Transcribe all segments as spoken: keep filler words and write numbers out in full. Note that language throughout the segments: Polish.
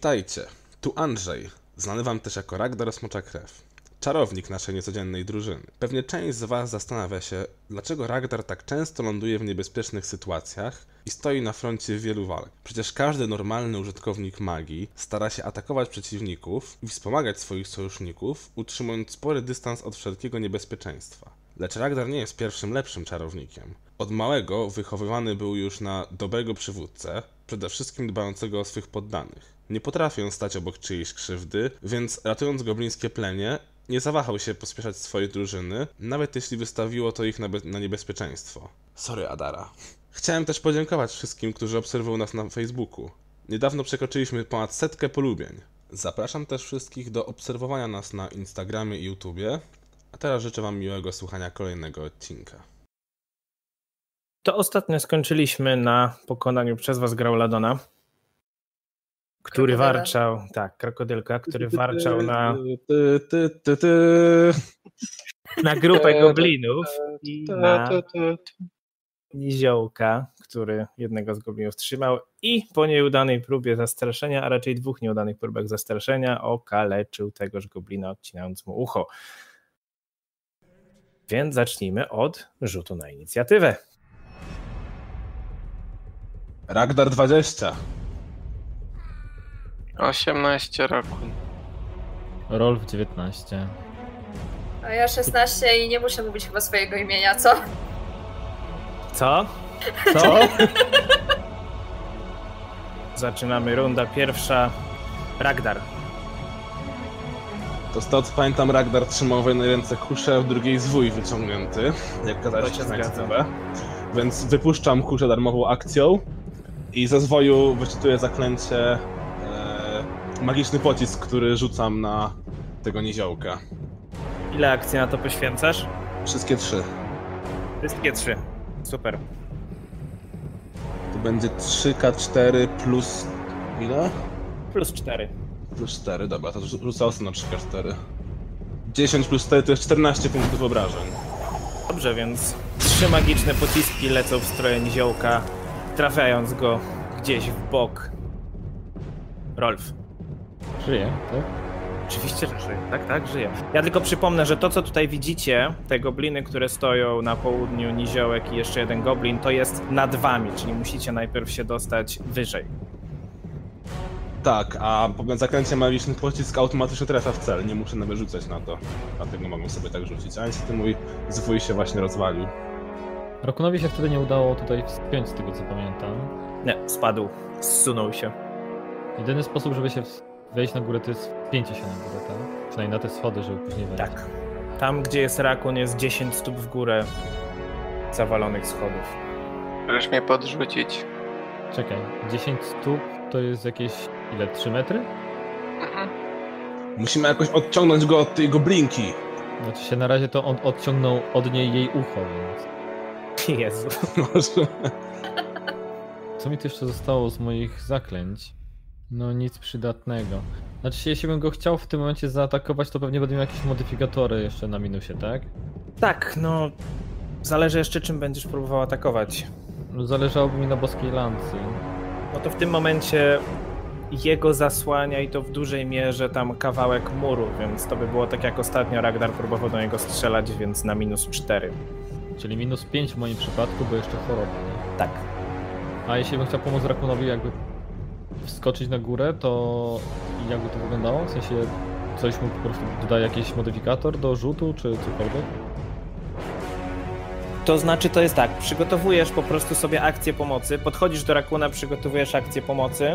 Witajcie, tu Andrzej, znany wam też jako Ragdar Smocza Krew, czarownik naszej niecodziennej drużyny. Pewnie część z was zastanawia się, dlaczego Ragdar tak często ląduje w niebezpiecznych sytuacjach i stoi na froncie wielu walk. Przecież każdy normalny użytkownik magii stara się atakować przeciwników i wspomagać swoich sojuszników, utrzymując spory dystans od wszelkiego niebezpieczeństwa. Lecz Ragdar nie jest pierwszym lepszym czarownikiem. Od małego wychowywany był już na dobrego przywódcę, przede wszystkim dbającego o swych poddanych. Nie potrafił stać obok czyjejś krzywdy, więc ratując goblińskie plemię, nie zawahał się pospieszać swojej drużyny, nawet jeśli wystawiło to ich na, na niebezpieczeństwo. Sorry, Adara. Chciałem też podziękować wszystkim, którzy obserwują nas na Facebooku. Niedawno przekroczyliśmy ponad setkę polubień. Zapraszam też wszystkich do obserwowania nas na Instagramie i YouTubie, a teraz życzę wam miłego słuchania kolejnego odcinka. To ostatnio skończyliśmy na pokonaniu przez was Grauladona, który Krokodyla. warczał, tak, krokodylka, który warczał na, Ty, ty, ty, ty. na grupę goblinów i na niziołka, który jednego z goblinów trzymał i po nieudanej próbie zastraszenia, a raczej dwóch nieudanych próbach zastraszenia, okaleczył tegoż goblina, odcinając mu ucho. Więc zacznijmy od rzutu na inicjatywę. Ragdar dwadzieścia. osiemnaście roku. Rolf dziewiętnaście. A ja szesnaście i nie muszę mówić chyba swojego imienia, co? Co? Co? Zaczynamy, runda pierwsza. Ragdar. To stąd pamiętam, Ragdar trzymał w jednej ręce kuszę, a w drugiej zwój wyciągnięty, jak kazałeś To się znać zgadza. sobie. Więc wypuszczam kuszę darmową akcją i ze zwoju wyczytuję zaklęcie e, magiczny pocisk, który rzucam na tego niziołka. Ile akcji na to poświęcasz? Wszystkie trzy. Wszystkie trzy. Super. To będzie trzy K cztery plus... ile? Plus cztery. Plus cztery, dobra, to rzu- rzucę ostro na trzy K cztery. dziesięć plus cztery to jest czternaście punktów obrażeń. Dobrze, więc trzy magiczne pociski lecą w stronę niziołka, trafiając go gdzieś w bok. Rolf. Żyje, tak? Oczywiście, że żyje. Tak, tak, żyje. Ja tylko przypomnę, że to, co tutaj widzicie, te gobliny, które stoją na południu, niziołek i jeszcze jeden goblin, to jest nad wami, czyli musicie najpierw się dostać wyżej. Tak, a zaklęcie magiczny pocisk automatycznie trafia w cel, nie muszę nawet rzucać na to. Dlatego mogę sobie tak rzucić, a niestety mój zwój się właśnie rozwalił. Rakunowi się wtedy nie udało tutaj wspiąć, z tego co pamiętam. Nie, spadł, zsunął się. Jedyny sposób, żeby się ws- wejść na górę, to jest wspięcie się na górę, tak? Przynajmniej na te schody, żeby później wejść. Tak. Tam, gdzie jest rakun, jest dziesięć stóp w górę zawalonych schodów. Możesz mnie podrzucić. Czekaj, dziesięć stóp to jest jakieś, ile, trzy metry? Mhm. Musimy jakoś odciągnąć go od tej goblinki. Znaczy się na razie to on odciągnął od niej jej ucho, więc... Jezu. Może. Co mi tu jeszcze zostało z moich zaklęć? No nic przydatnego. Znaczy się, jeśli bym go chciał w tym momencie zaatakować, to pewnie będę miał jakieś modyfikatory jeszcze na minusie, tak? Tak, no... Zależy jeszcze, czym będziesz próbował atakować. No, zależałoby mi na boskiej lancy. No to w tym momencie jego zasłania i to w dużej mierze tam kawałek muru, więc to by było tak jak ostatnio Ragdar próbował do niego strzelać, więc na minus cztery. Czyli minus pięć w moim przypadku, bo jeszcze choroba, nie? Tak. A jeśli bym chciał pomóc Rakunowi jakby wskoczyć na górę, to jakby to wyglądało? W sensie coś mu po prostu dodaje jakiś modyfikator do rzutu, czy cokolwiek? To znaczy to jest tak, przygotowujesz po prostu sobie akcję pomocy, podchodzisz do Rakuna, przygotowujesz akcję pomocy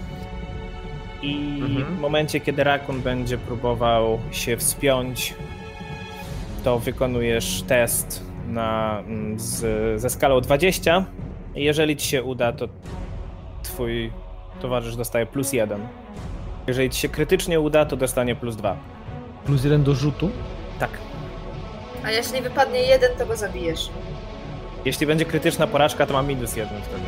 i Mhm. w momencie, kiedy Rakun będzie próbował się wspiąć, to wykonujesz test na, z, ze skalą dwadzieścia i jeżeli ci się uda, to twój towarzysz dostaje plus jeden. Jeżeli ci się krytycznie uda, to dostanie plus dwa. Plus jeden do rzutu? Tak. A jeśli wypadnie jeden, to go zabijesz. Jeśli będzie krytyczna porażka, to ma minus jeden wtedy.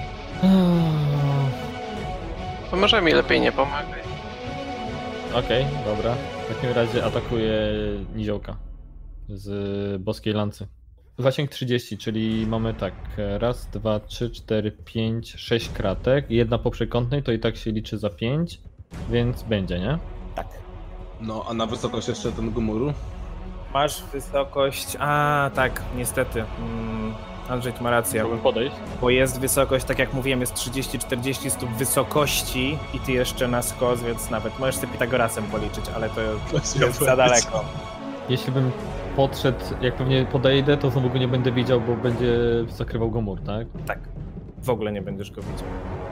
To może mi lepiej nie pomagaj. Okej, dobra. W takim razie atakuję niziołka z boskiej lancy. Zasięg trzydzieści, czyli mamy tak, raz, dwa, trzy, cztery, pięć, sześć kratek. Jedna po przekątnej to i tak się liczy za pięć. Więc będzie, nie? Tak. No, a na wysokość jeszcze tego muru? Masz wysokość... A, tak, niestety. Mm, Andrzej tu ma rację. Chciałbym podejść. Bo jest wysokość, tak jak mówiłem, jest trzydzieści czterdzieści stóp wysokości i ty jeszcze na skos, więc nawet możesz sobie Pitagorasem policzyć, ale to jest za daleko. Jeśli bym podszedł, jak pewnie podejdę, to znowu go nie będę widział, bo będzie zakrywał go mur, tak? Tak. W ogóle nie będziesz go widział.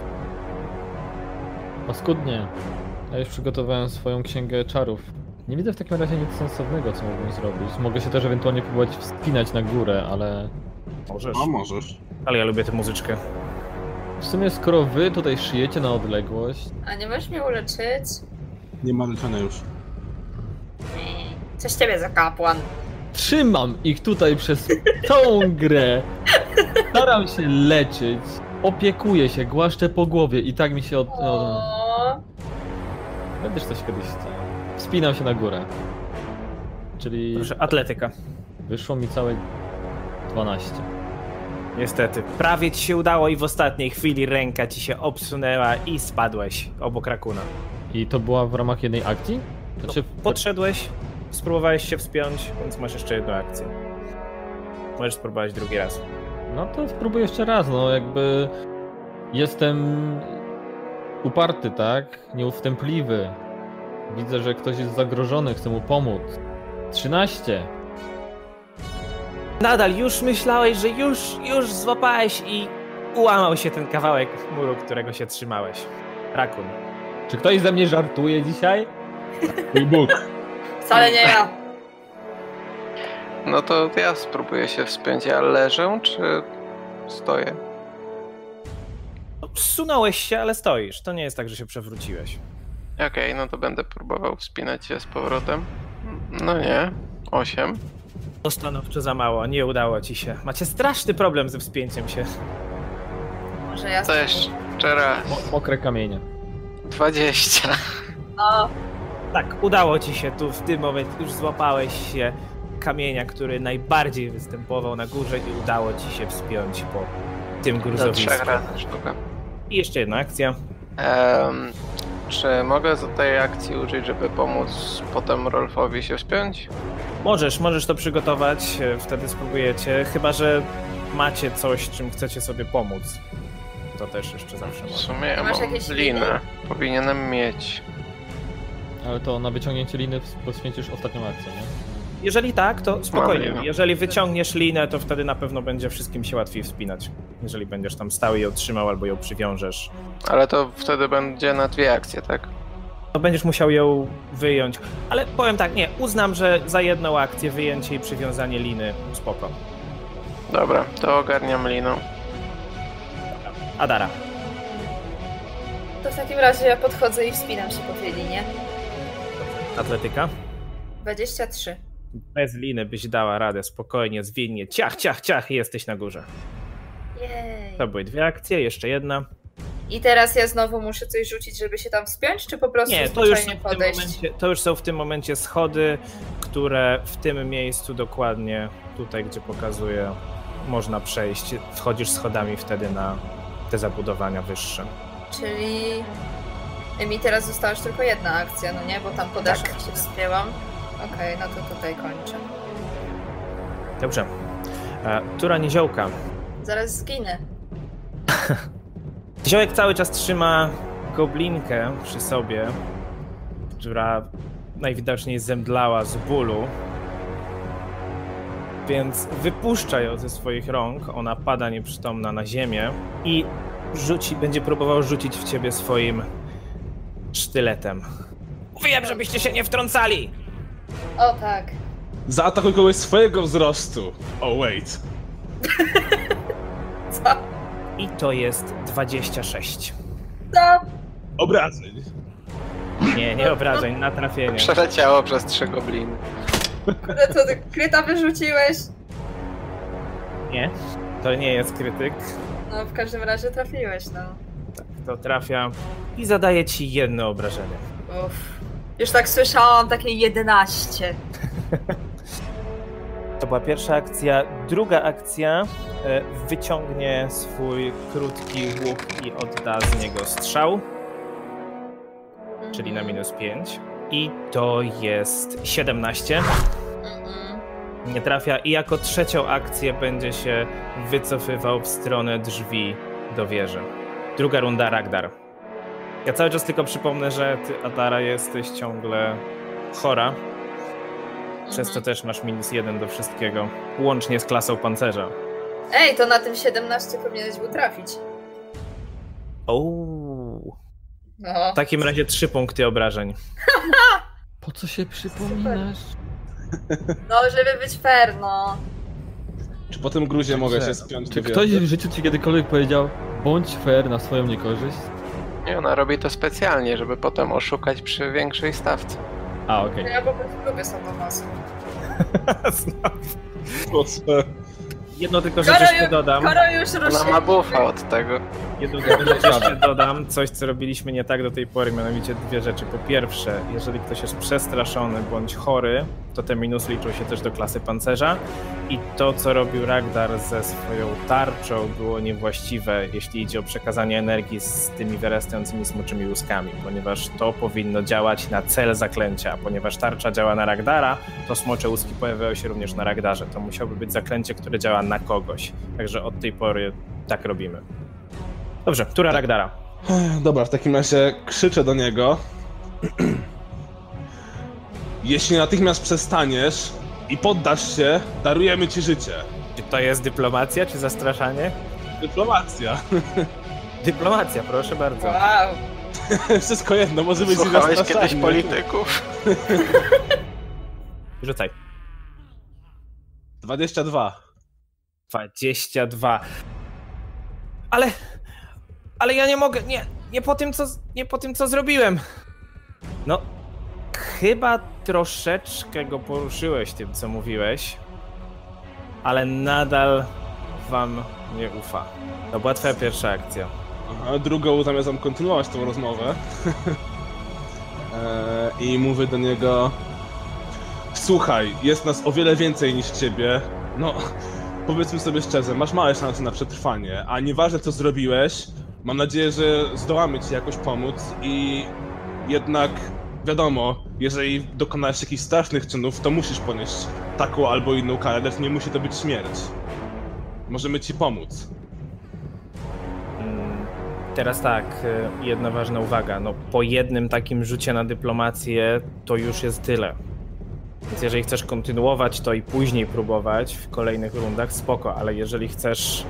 Paskudnie. Ja już przygotowałem swoją księgę czarów. Nie widzę w takim razie nic sensownego, co mógłbym zrobić. Mogę się też ewentualnie próbować wspinać na górę, ale... Możesz. A możesz. Ale ja lubię tę muzyczkę. W sumie skoro wy tutaj szyjecie na odległość... A nie możesz mnie uleczyć? Nie ma leczenia już. Nie. Coś ciebie za kapłan. Trzymam ich tutaj przez całą grę. Staram się leczyć. Opiekuję się, głaszczę po głowie i tak mi się od... No, O, będziesz coś kiedyś chciał. Wspinam się na górę. Czyli Proszę, atletyka. wyszło mi całe dwanaście. Niestety. Prawie ci się udało i w ostatniej chwili ręka ci się obsunęła i spadłeś obok Rakuna. I to była w ramach jednej akcji? Znaczy, Podszedłeś, spróbowałeś się wspiąć, więc masz jeszcze jedną akcję. Możesz spróbować drugi raz. no to spróbuję jeszcze raz, no jakby jestem uparty, tak? Nieustępliwy. Widzę, że ktoś jest zagrożony, chcę mu pomóc. trzynaście. Nadal już myślałeś, że już, już złapałeś i ułamał się ten kawałek muru, którego się trzymałeś. Rakun. Czy ktoś ze mnie żartuje dzisiaj? Mój Bóg. wcale nie ja. No to ja spróbuję się wspiąć. Ja leżę, czy stoję? Zsunąłeś się, ale stoisz. To nie jest tak, że się przewróciłeś. Okej, no to będę próbował wspinać się z powrotem. No nie. osiem. To stanowczo za mało, nie udało ci się. Macie straszny problem ze wspięciem się. Może ja To jeszcze raz. Mo- mokre kamienie. dwadzieścia. O, Tak, udało ci się tu w tym momencie, już złapałeś się kamienia, który najbardziej występował na górze i udało ci się wspiąć po tym Do gruzowisku. trzech razy sztuka. I jeszcze jedna akcja. Em, czy mogę z tej akcji użyć, żeby pomóc potem Rolfowi się wspiąć? Możesz, możesz to przygotować, e, wtedy spróbujecie, chyba że macie coś, czym chcecie sobie pomóc. To też jeszcze zawsze W można. sumie ja Masz mam jakieś linę. liny? Powinienem mieć. Ale to na wyciągnięcie liny poświęcisz ostatnią akcję, nie? Jeżeli tak, to spokojnie. linę. Jeżeli wyciągniesz linę, to wtedy na pewno będzie wszystkim się łatwiej wspinać. Jeżeli będziesz tam stał i ją trzymał albo ją przywiążesz. Ale to wtedy będzie na dwie akcje, tak? To będziesz musiał ją wyjąć. Ale powiem tak, nie, uznam, że za jedną akcję wyjęcie i przywiązanie liny spoko. Dobra, to ogarniam liną. Adara. to w takim razie ja podchodzę i wspinam się po tej linie. Atletyka. dwadzieścia trzy. Bez liny byś dała radę, spokojnie, zwinnie. Ciach, ciach, ciach i jesteś na górze. Jej. To były dwie akcje, jeszcze jedna. I teraz ja znowu muszę coś rzucić, żeby się tam wspiąć, czy po prostu Nie, to już, są zwyczajnie w tym podejść? momencie, to już są w tym momencie schody, które w tym miejscu dokładnie, tutaj gdzie pokazuję, można przejść. Wchodzisz schodami wtedy na te zabudowania wyższe. Czyli mi teraz została już tylko jedna akcja, no nie? Bo tam podeszłam Tak. się wspięłam. Okej, no to tutaj kończę. Dobrze. E, Tura Niziołka. Zaraz zginę. Niziołek cały czas trzyma goblinkę przy sobie, która najwidoczniej zemdlała z bólu. Więc wypuszcza ją ze swoich rąk, ona pada nieprzytomna na ziemię i rzuci, będzie próbował rzucić w ciebie swoim sztyletem. Mówiłem, żebyście się nie wtrącali! O tak. Zaatakuj kogoś swojego wzrostu. Oh wait. Co? I to jest dwadzieścia sześć. Co? Obrażeń. Nie, nie obrażeń, na trafienie. Przeleciało przez trzy gobliny. Kurde, to ty kryta wyrzuciłeś? Nie, to nie jest krytyk. No w każdym razie trafiłeś, no. To trafia i zadaje ci jedno obrażenie. Uff. Już tak słyszałam, takie jedenaście. To była pierwsza akcja. Druga akcja e, wyciągnie swój krótki łuk i odda z niego strzał. czyli na minus pięć. I to jest siedemnaście. Mm-mm. Nie trafia i jako trzecią akcję będzie się wycofywał w stronę drzwi do wieży. Druga runda, Ragdar. Ja cały czas tylko przypomnę, że ty, Adara, jesteś ciągle chora. Przez to też masz minus jeden do wszystkiego, łącznie z klasą pancerza. Ej, to na tym siedemnaście powinieneś był trafić. Ouu. No. W takim razie trzy punkty obrażeń. Po co się przypominasz? No, żeby być fair, no. Czy po tym gruzie mogę Czy- się spiąć Czy do ktoś wieży? w życiu ci kiedykolwiek powiedział bądź fair na swoją niekorzyść? Nie, ona robi to specjalnie, żeby potem oszukać przy większej stawce. A, okej. Ja po prostu lubię samomasy. Proszę. Jedno tylko rzecz Karo, jeszcze dodam. Karo już Ona ruszy. ma buffa od tego. Jedną rzecz jeszcze dodam, coś co robiliśmy nie tak do tej pory, mianowicie dwie rzeczy. Po pierwsze, jeżeli ktoś jest przestraszony bądź chory, to te minusy liczą się też do klasy pancerza i to co robił Ragdar ze swoją tarczą było niewłaściwe, jeśli idzie o przekazanie energii z tymi wyrastającymi smoczymi łuskami, ponieważ to powinno działać na cel zaklęcia, a ponieważ tarcza działa na Ragdara, to smocze łuski pojawiają się również na Ragdarze. To musiałoby być zaklęcie, które działa na kogoś, także od tej pory tak robimy. Dobrze, tura Ragdara. Dobra, w takim razie krzyczę do niego. Jeśli natychmiast przestaniesz i poddasz się, darujemy ci życie. Czy to jest dyplomacja, czy zastraszanie? Dyplomacja. Dyplomacja, proszę bardzo. Wow. Wszystko jedno, może być i Słuchałeś zastraszanie. kiedyś polityków? Rzucaj. dwadzieścia dwa. dwadzieścia dwa. Ale... Ale ja nie mogę, nie, nie po tym, co, nie po tym, co zrobiłem. No, chyba troszeczkę go poruszyłeś tym, co mówiłeś, ale nadal wam nie ufa. To była twoja pierwsza akcja. Aha, drugą zamierzam kontynuować tą rozmowę. eee, I mówię do niego: słuchaj, jest nas o wiele więcej niż ciebie. No, powiedzmy sobie szczerze, masz małe szanse na przetrwanie, a nieważne co zrobiłeś, mam nadzieję, że zdołamy ci jakoś pomóc i jednak wiadomo, jeżeli dokonałeś jakichś strasznych czynów, to musisz ponieść taką albo inną karę, lecz nie musi to być śmierć. Możemy ci pomóc. Mm, Teraz tak, y, jedna ważna uwaga. No, po jednym takim rzucie na dyplomację to już jest tyle. Więc jeżeli chcesz kontynuować to i później próbować w kolejnych rundach, spoko, ale jeżeli chcesz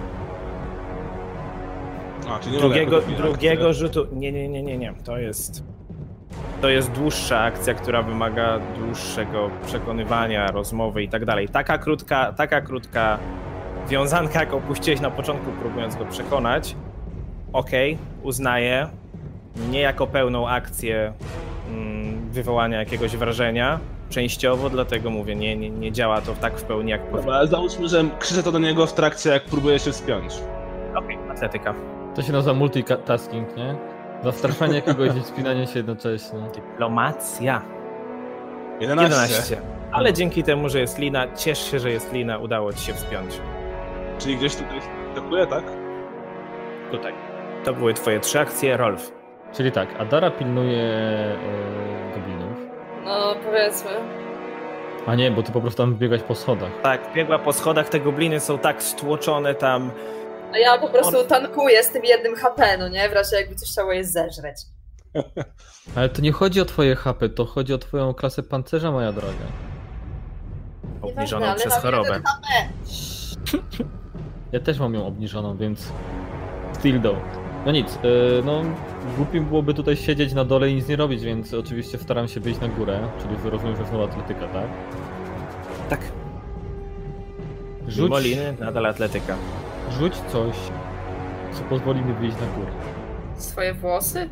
A, czyli nie drugiego, mogę jako drugiego rzutu... Nie, nie, nie, nie, nie. To jest... To jest dłuższa akcja, która wymaga dłuższego przekonywania, rozmowy i tak dalej. Taka krótka, taka krótka wiązanka, jak opuściłeś na początku, próbując go przekonać, okej, uznaję, nie jako pełną akcję mm, wywołania jakiegoś wrażenia, częściowo, dlatego mówię, nie, nie, nie działa to tak w pełni jak powinno. Dobra, ale załóżmy, że krzyczę to do niego w trakcie, jak próbuje się wspiąć. Okej, atletyka. To się nazywa multitasking, nie? Zastraszanie kogoś i wspinanie się jednocześnie. Dyplomacja. jedenaście. jedenaście. Ale dzięki temu, że jest lina, ciesz się, że jest lina, udało ci się wspiąć. Czyli gdzieś tutaj atakuje, tak? Tutaj. To były twoje trzy akcje, Rolf. Czyli tak, Adara pilnuje e, goblinów. No, powiedzmy. A nie, bo ty po prostu tam biegać po schodach. Tak, biegła po schodach, te gobliny są tak stłoczone tam. A ja po prostu tankuję z tym jednym H P, no nie? W razie jakby coś chciało je zeżreć. Ale to nie chodzi o twoje hapy, to chodzi o twoją klasę pancerza, moja droga. Obniżoną ale przez mam chorobę. jeden H P. Ja też mam ją obniżoną, więc still do. No nic, yy, no głupim byłoby tutaj siedzieć na dole i nic nie robić, więc oczywiście staram się wyjść na górę, czyli rozumiem, że znowu atletyka, tak? Tak. Rzuć, Mimo liny, nadal atletyka. rzuć coś, co pozwoli mi wyjść na górę. Swoje włosy?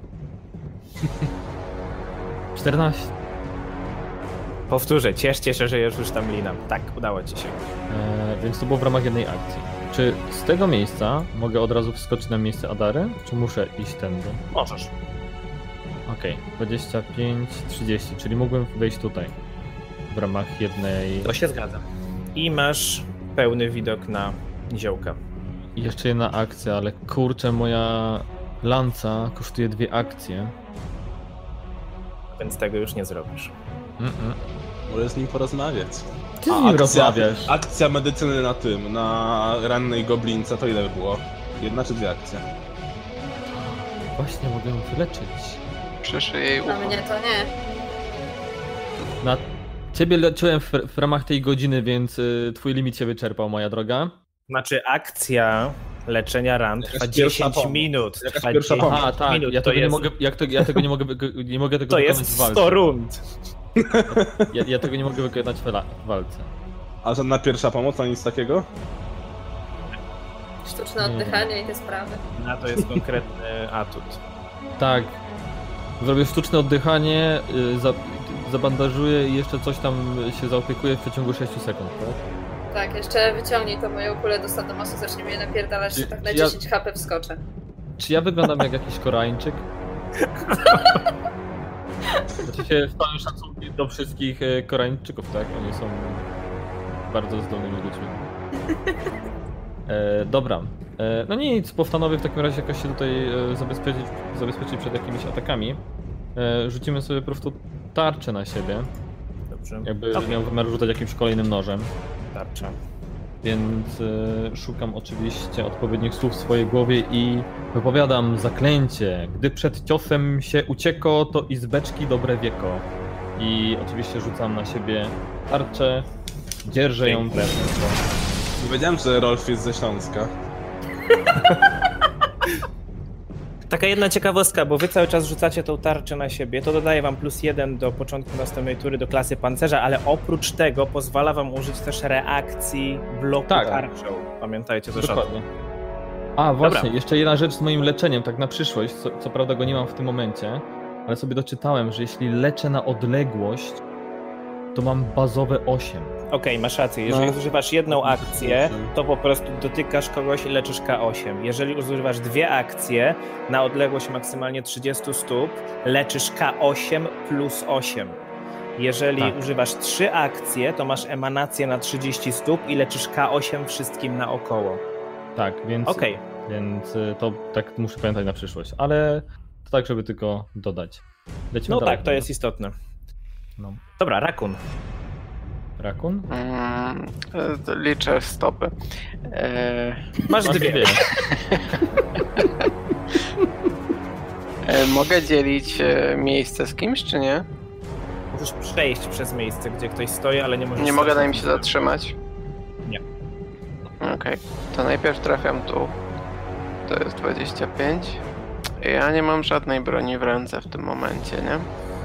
czternaście. Powtórzę, cieszcie się, że jest już tam lina. Tak, udało ci się. Eee, więc to było w ramach jednej akcji. Czy z tego miejsca mogę od razu wskoczyć na miejsce Adary, czy muszę iść tędy? Możesz. Okej, dwadzieścia pięć, trzydzieści, czyli mógłbym wejść tutaj. W ramach jednej... To się zgadza. I masz pełny widok na niziołka. I jeszcze jedna akcja, ale kurczę, moja lanca kosztuje dwie akcje. więc tego już nie zrobisz. Mm-mm. Możesz z nim porozmawiać. Ty z A nim akcja, rozmawiasz. akcja medycyny na tym, na rannej goblince, to ile by było? Jedna czy dwie akcje? Właśnie mogę ją wyleczyć. Przyszy jej Na ucho. mnie to nie. Na ciebie leczyłem w, w ramach tej godziny, więc y, twój limit się wyczerpał, moja droga. Znaczy akcja leczenia ran Jakaś trwa pierwsza dziesięć pomoc. minut. Jakaś Trwa pierwsza dziesięć pomoc. A, tak, minut, ja to tego nie jest, mogę, jak to, ja tego nie mogę, wyko- nie mogę tego to wykonać jest w walce. sto rund. Ja, ja tego nie mogę wykonać w, la- w walce. A żadna pierwsza pomoc, ani nic takiego? Sztuczne oddychanie i te sprawy. Na to jest konkretny atut. Tak. Zrobię sztuczne oddychanie, y, za, zabandażuję i jeszcze coś tam się zaopiekuję w przeciągu sześciu sekund, tak? Tak, jeszcze wyciągnij to moją kulę do Sadomasu, zacznie mnie napierdalać, Czy- że tak na czy ja- dziesięć H P wskoczę. Czy ja wyglądam jak jakiś Koreańczyk? Oczywiście z całym szacunkiem do wszystkich e, Koreańczyków, tak? Oni są bardzo zdolnymi ludźmi. E, dobra. E, no nic, powtanowie w takim razie jakoś się tutaj e, zabezpieczyć, zabezpieczyć przed jakimiś atakami. E, rzucimy sobie po prostu tarczę na siebie. Dobrze. Jakby Okej. miał wymiar rzucać jakimś kolejnym nożem. Tarcza. Więc e, szukam oczywiście odpowiednich słów w swojej głowie i wypowiadam zaklęcie. Gdy przed ciosem się ucieko, to i z beczki dobre wieko. I oczywiście rzucam na siebie tarczę, dzierżę ją Piękne. drewno. Nie wiedziałem, że Rolf jest ze Śląska. Taka jedna ciekawostka, bo wy cały czas rzucacie tą tarczę na siebie, to dodaje wam plus jeden do początku następnej tury do klasy pancerza, ale oprócz tego pozwala wam użyć też reakcji bloku Tak. tarczą. Pamiętajcie też o tym. Dokładnie. A właśnie, Dobra. jeszcze jedna rzecz z moim leczeniem, tak na przyszłość, co, co prawda go nie mam w tym momencie, ale sobie doczytałem, że jeśli leczę na odległość, to mam bazowe osiem. Okej, masz rację. Jeżeli No. zużywasz jedną akcję, to po prostu dotykasz kogoś i leczysz K osiem. Jeżeli używasz dwie akcje na odległość maksymalnie trzydzieści stóp, leczysz K osiem plus osiem. Jeżeli Tak. używasz trzy akcje, to masz emanację na trzydzieści stóp i leczysz K osiem wszystkim naokoło. Tak, więc, Okej, więc y, to tak muszę pamiętać na przyszłość, ale to tak, żeby tylko dodać. Lecimy no dalej. tak, to jest istotne. No. Dobra, Rakun. Rakun? Mm, e, liczę stopy. E, Masz Masz dwie. dwie. e, mogę dzielić e, miejsce z kimś, czy nie? Możesz przejść przez miejsce, gdzie ktoś stoi, ale nie możesz... Nie mogę stać. na nim się zatrzymać? Nie. Okej, to najpierw trafiam tu. To jest dwadzieścia pięć. Ja nie mam żadnej broni w ręce w tym momencie, nie?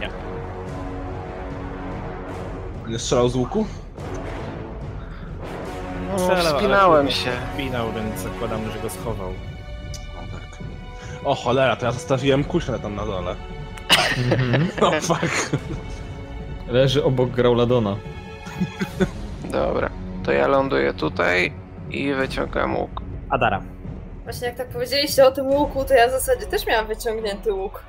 Nie strzelał z łuku? No, Strzelał, ale wspinałem tylko się. Wspinał, więc zakładam, że go schował. O tak. O cholera, to ja zostawiłem kuszę tam na dole. Mhm. O fuck. Leży obok Grauladona. Dobra, to ja ląduję tutaj i wyciągam łuk. Adara. Właśnie jak tak powiedzieliście o tym łuku, to ja w zasadzie też miałam wyciągnięty łuk.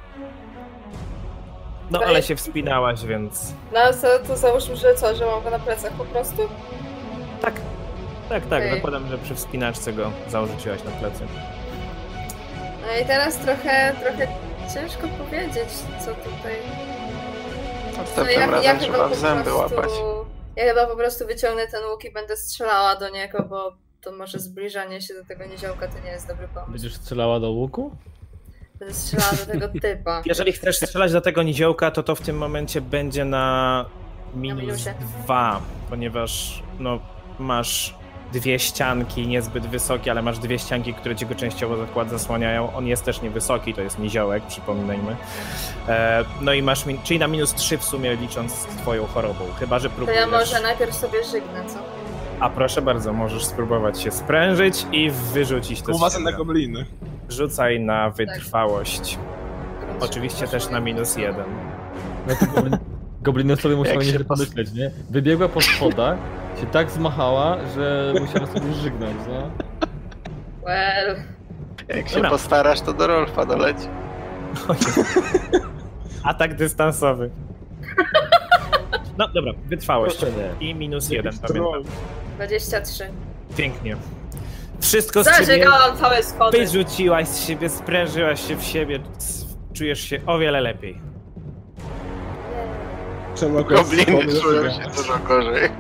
No ale się wspinałaś, więc... No ale to, to załóżmy, że co, że mam go na plecach po prostu? Tak. Tak, tak, Okej. zakładam, że przy wspinaczce go założyłaś na plecy. No i teraz trochę, trochę ciężko powiedzieć, co tutaj... Następnym ja, razem ja chyba trzeba po w zęby prostu, łapać. Ja chyba po prostu wyciągnę ten łuk i będę strzelała do niego, bo to może zbliżanie się do tego niziołka to nie jest dobry pomysł. Będziesz strzelała do łuku? Będę strzelała do tego typa. Jeżeli chcesz strzelać do tego niziołka, to to w tym momencie będzie na minus minusie. dwa, ponieważ no masz dwie ścianki niezbyt wysokie, ale masz dwie ścianki, które ci go częściowo zakład zasłaniają. On jest też niewysoki, to jest niziołek, przypominajmy. E, no i masz, min- czyli na minus trzy w sumie licząc z twoją chorobą, chyba że To próbujesz... ja może najpierw sobie żygnę, co? A proszę bardzo, możesz spróbować się sprężyć i wyrzucić te Uważaj strzały. na gobliny. Rzucaj na wytrwałość. Grunt Oczywiście się też na minus jeden. No to goblin, gobliny sobie musiały Jak się nieźle pomyśleć, nie? Wybiegła po schodach, się tak zmachała, że musiała sobie żygnąć, nie? Well, Jak się Dobra. postarasz, to do Rolfa doleci. Atak dystansowy. No dobra, wytrwałość. Proszę nie. I minus jeden, Jakiś troll. pamiętam. dwadzieścia trzy. Pięknie. Wszystko z ciebie Zażygałam całe schody. wyrzuciłaś z siebie, sprężyłaś się w siebie, c- czujesz się o wiele lepiej. Czemu akurat Gobliny z- czują się dużo gorzej.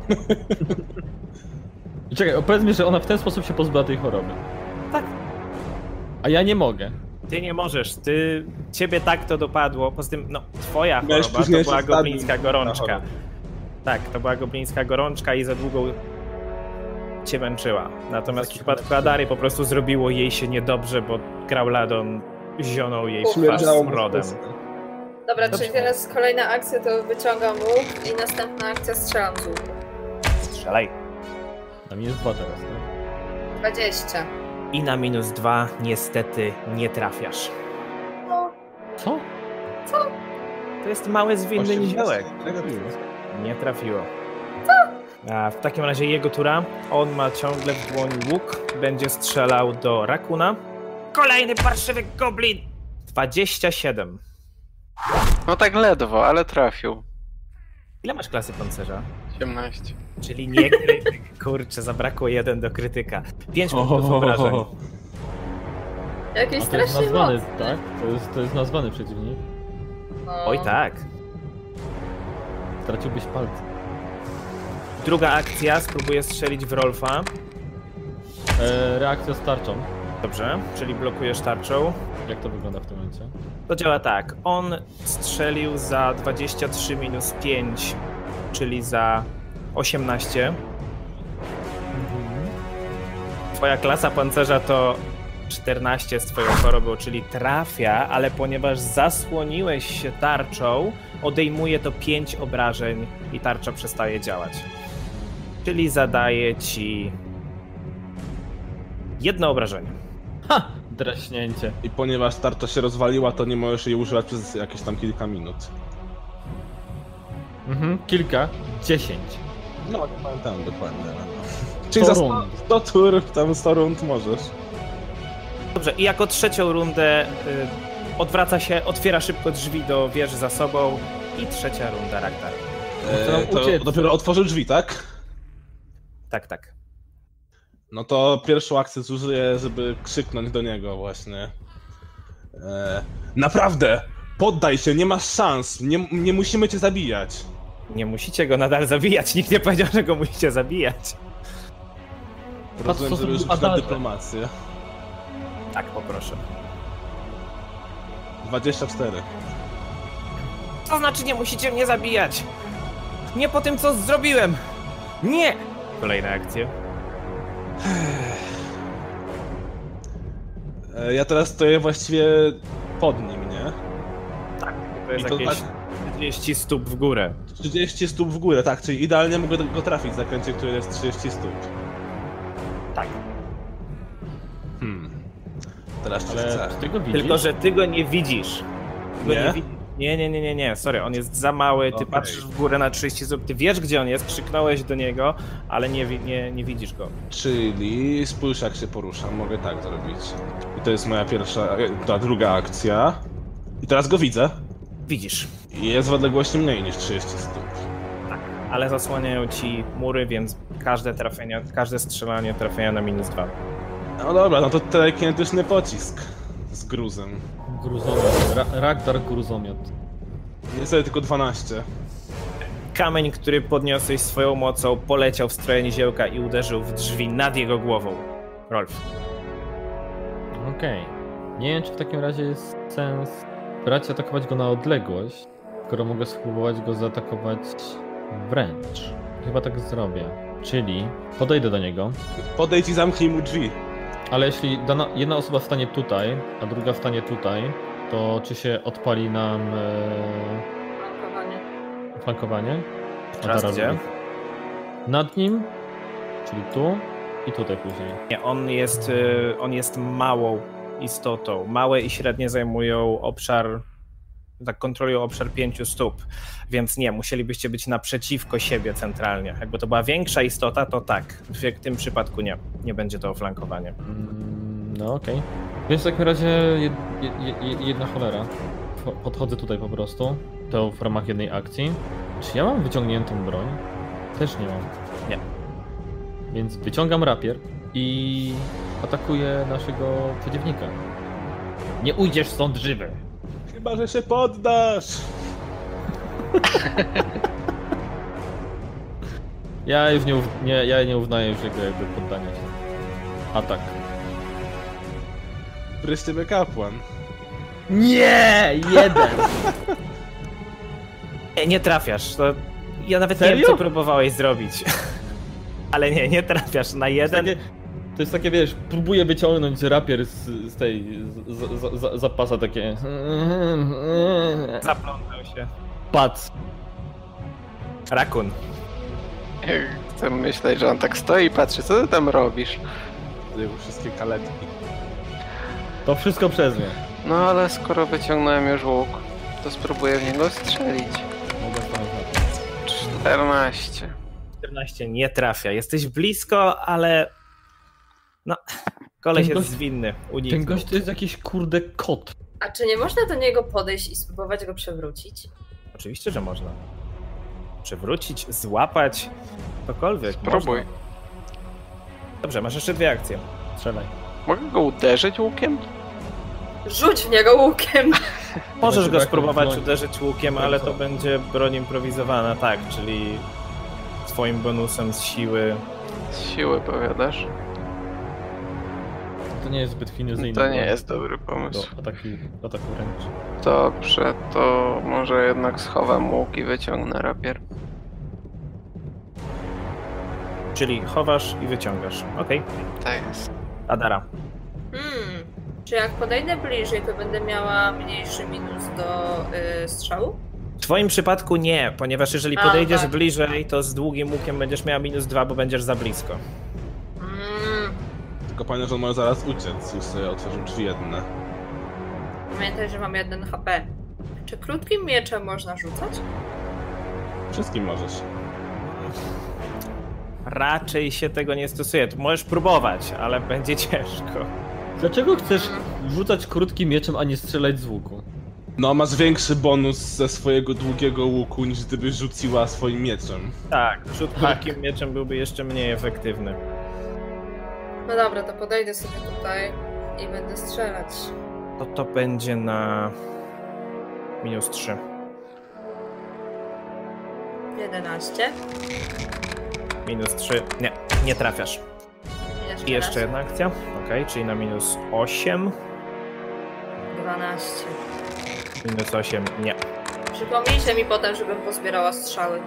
I czekaj, opowiedz mi, że ona w ten sposób się pozbyła tej choroby. Tak. A ja nie mogę. Ty nie możesz, ty... Ciebie tak to dopadło, poza tym, no, twoja Miałeś choroba to późniejszy była stadium goblińska na gorączka. chorobę. Tak, to była goblińska gorączka i za długo cię męczyła. Natomiast w przypadku Adary po prostu zrobiło jej się niedobrze, bo Grauladon zionął jej w twarz Śmierdziało mu smrodem. w pysku. Dobra, Dobrze. czyli teraz kolejna akcja to wyciągam łuk i następna akcja strzelam z łuku. Strzelaj. Na minus dwa teraz, tak? dwadzieścia. I na minus dwa niestety nie trafiasz. No, Co? To jest mały zwinny osiemnaście. niziołek. Trafiło. Nie trafiło. A w takim razie jego tura. On ma ciągle w dłoni łuk. Będzie strzelał do Rakuna. Kolejny parszywy goblin! dwadzieścia siedem. No tak ledwo, ale trafił. Ile masz klasy pancerza? osiemnaście. Czyli nie krytyk. Kurczę, zabrakło jeden do krytyka. pięć punktów obrażeń. jakiś A to jest strasznie nazwany, mocny. tak? To jest, to jest nazwany przeciwnik. No. Oj tak. Straciłbyś palce. Druga akcja. Spróbuję strzelić w Rolfa. E, reakcja z tarczą. Dobrze, czyli blokujesz tarczą. Jak to wygląda w tym momencie? To działa tak. On strzelił za dwadzieścia trzy minus pięć, czyli za osiemnaście. Twoja klasa pancerza to czternaście z twoją chorobą, czyli trafia, ale ponieważ zasłoniłeś się tarczą, odejmuje to pięć obrażeń i tarcza przestaje działać. Czyli zadaje ci jedno obrażenie. Ha! Draśnięcie. I ponieważ tarcza się rozwaliła, to nie możesz jej używać przez jakieś tam kilka minut. Mhm. Kilka. Dziesięć. No, nie pamiętam dokładnie. ale no. Czyli sto za rund. sto tur, tam sto rund możesz. Dobrze, i jako trzecią rundę y, odwraca się, otwiera szybko drzwi do wieży za sobą i trzecia runda Ragnar. nam E, to uciec. dopiero otworzył drzwi, tak? Tak, tak. No to pierwszą akcję zużyję, żeby krzyknąć do niego właśnie. E, naprawdę! Poddaj się, nie masz szans! Nie, nie musimy cię zabijać! Nie musicie go nadal zabijać, nikt nie powiedział, że go musicie zabijać. Rozumiem, co żeby zrobił rzucić na Adarze. dyplomację. Tak, poproszę. dwadzieścia cztery. To znaczy nie musicie mnie zabijać. Nie po tym, co zrobiłem. Nie! Kolejne akcje. E, ja teraz stoję właściwie pod nim, nie? To jest I to jakieś tak- trzydzieści stóp w górę. trzydzieści stóp w górę, tak, czyli idealnie mogę go trafić w zakręcie, który jest trzydzieści stóp. Tak. Hmm. Teraz czy Ale chcę? czy ty go widzisz? Tylko, że ty go nie widzisz. Ty go Nie? nie, widzi- nie, nie, nie, nie, nie, sorry, on jest za mały, ty Okej. patrzysz w górę na trzydzieści stóp, ty wiesz, gdzie on jest, krzyknąłeś do niego, ale nie, wi- nie, nie widzisz go. Czyli spójrz jak się poruszam, mogę tak zrobić. I to jest moja pierwsza, e, ta druga akcja. I teraz go widzę. Widzisz. I jest w odległości mniej niż trzydzieści stóp. Ale zasłaniają ci mury, więc każde trafienie, każde strzelanie trafienia na minus dwa. No dobra, no to telekinetyczny pocisk z gruzem. Gruzomiot. Ra Ragnar Gruzomiot. Jest sobie tylko dwanaście. Kamień, który podniosłeś swoją mocą, poleciał w stronę niziołka i uderzył w drzwi nad jego głową. Rolf. Okej. Nie wiem, czy w takim razie jest sens brać i atakować go na odległość, skoro mogę spróbować go zaatakować wręcz. Chyba tak zrobię. Czyli podejdę do niego, Podejdź i zamknij mu drzwi. ale jeśli dana, jedna osoba stanie tutaj, a druga stanie tutaj, to czy się odpali nam e, Flankowanie. flankowanie? Teraz Adara gdzie? lubi. Nad nim, czyli tu i tutaj później. Nie, on jest, y, on jest małą istotą. Małe i średnie zajmują obszar, tak kontrolują obszar pięciu stóp, więc nie, musielibyście być naprzeciwko siebie centralnie. Jakby to była większa istota, to tak. W tym przypadku nie, nie będzie to flankowanie. Mm, no okej. Więc w takim razie jed, jed, jed, jedna cholera. Po- Podchodzę tutaj po prostu. To w ramach jednej akcji. Czy ja mam wyciągniętą broń? Też nie mam. Nie. Więc wyciągam rapier i atakuję naszego przeciwnika. Nie ujdziesz stąd żywy. Chyba, że się poddasz. Ja już nie, uw- nie, ja nie uznaję już jego jakby poddania się. Atak. Wreszcie by kapłan. Nie! Jeden! Nie, nie trafiasz. To ja nawet nie Serio? wiem, co próbowałeś zrobić. Ale nie, nie trafiasz na jeden. Takie, to jest takie, wiesz, próbuję wyciągnąć rapier z, z tej, z, z, z, z pasa takie... Zaplątał się. Pac. Rakun. Chcę myśleć, że on tak stoi i patrzy, co ty tam robisz? Jego wszystkie kaletki. To wszystko przez mnie. No ale skoro wyciągnąłem już łuk, to spróbuję w niego strzelić. Mogę stanąć na tym. czternaście. czternaście nie trafia. Jesteś blisko, ale... No, koleś Ten jest gość- zwinny. Ten Uniknął. gość to jest jakiś kurde kot. A czy nie można do niego podejść i spróbować go przewrócić? Oczywiście, że można. Przewrócić, złapać, cokolwiek. Spróbuj. Można. Dobrze, masz jeszcze dwie akcje. Strzelaj. Mogę go uderzyć łukiem? Rzuć w niego łukiem! Możesz Znaczy, go tak, spróbować broń. uderzyć łukiem, Tak, ale co? to będzie broń improwizowana, tak, czyli swoim bonusem z siły. Z siły powiadasz? To nie jest zbyt finezyjne. To nie bo- jest dobry Do pomysł. ataki, ataku wręcz. Dobrze, to może jednak schowam łuk i wyciągnę rapier. Czyli chowasz i wyciągasz. Okej, Tak jest. Adara. Hmm. Czy jak podejdę bliżej, to będę miała mniejszy minus do y, strzału? W twoim przypadku nie, ponieważ jeżeli A, podejdziesz tak. bliżej, to z długim łukiem będziesz miała minus dwa, bo będziesz za blisko. Mm. Tylko pamiętaj, że on może zaraz uciec, już sobie otworzył drzwi jedne. Pamiętaj, że mam jeden H P. Czy krótkim mieczem można rzucać? Wszystkim możesz. Raczej się tego nie stosuje. Tu możesz próbować, ale będzie ciężko. Dlaczego chcesz rzucać krótkim mieczem, a nie strzelać z łuku? No, masz większy bonus ze swojego długiego łuku, niż gdybyś rzuciła swoim mieczem. Tak, rzut krótkim mieczem byłby jeszcze mniej efektywny. No dobra, to podejdę sobie tutaj i będę strzelać. To to będzie na minus trzy. jedenaście. Minus trzy. Nie, nie trafiasz. Jeszcze, I jeszcze raz. jedna akcja. Okej, czyli na minus osiem. dwanaście. Minus osiem, nie. Przypomnijcie mi potem, żebym pozbierała strzały.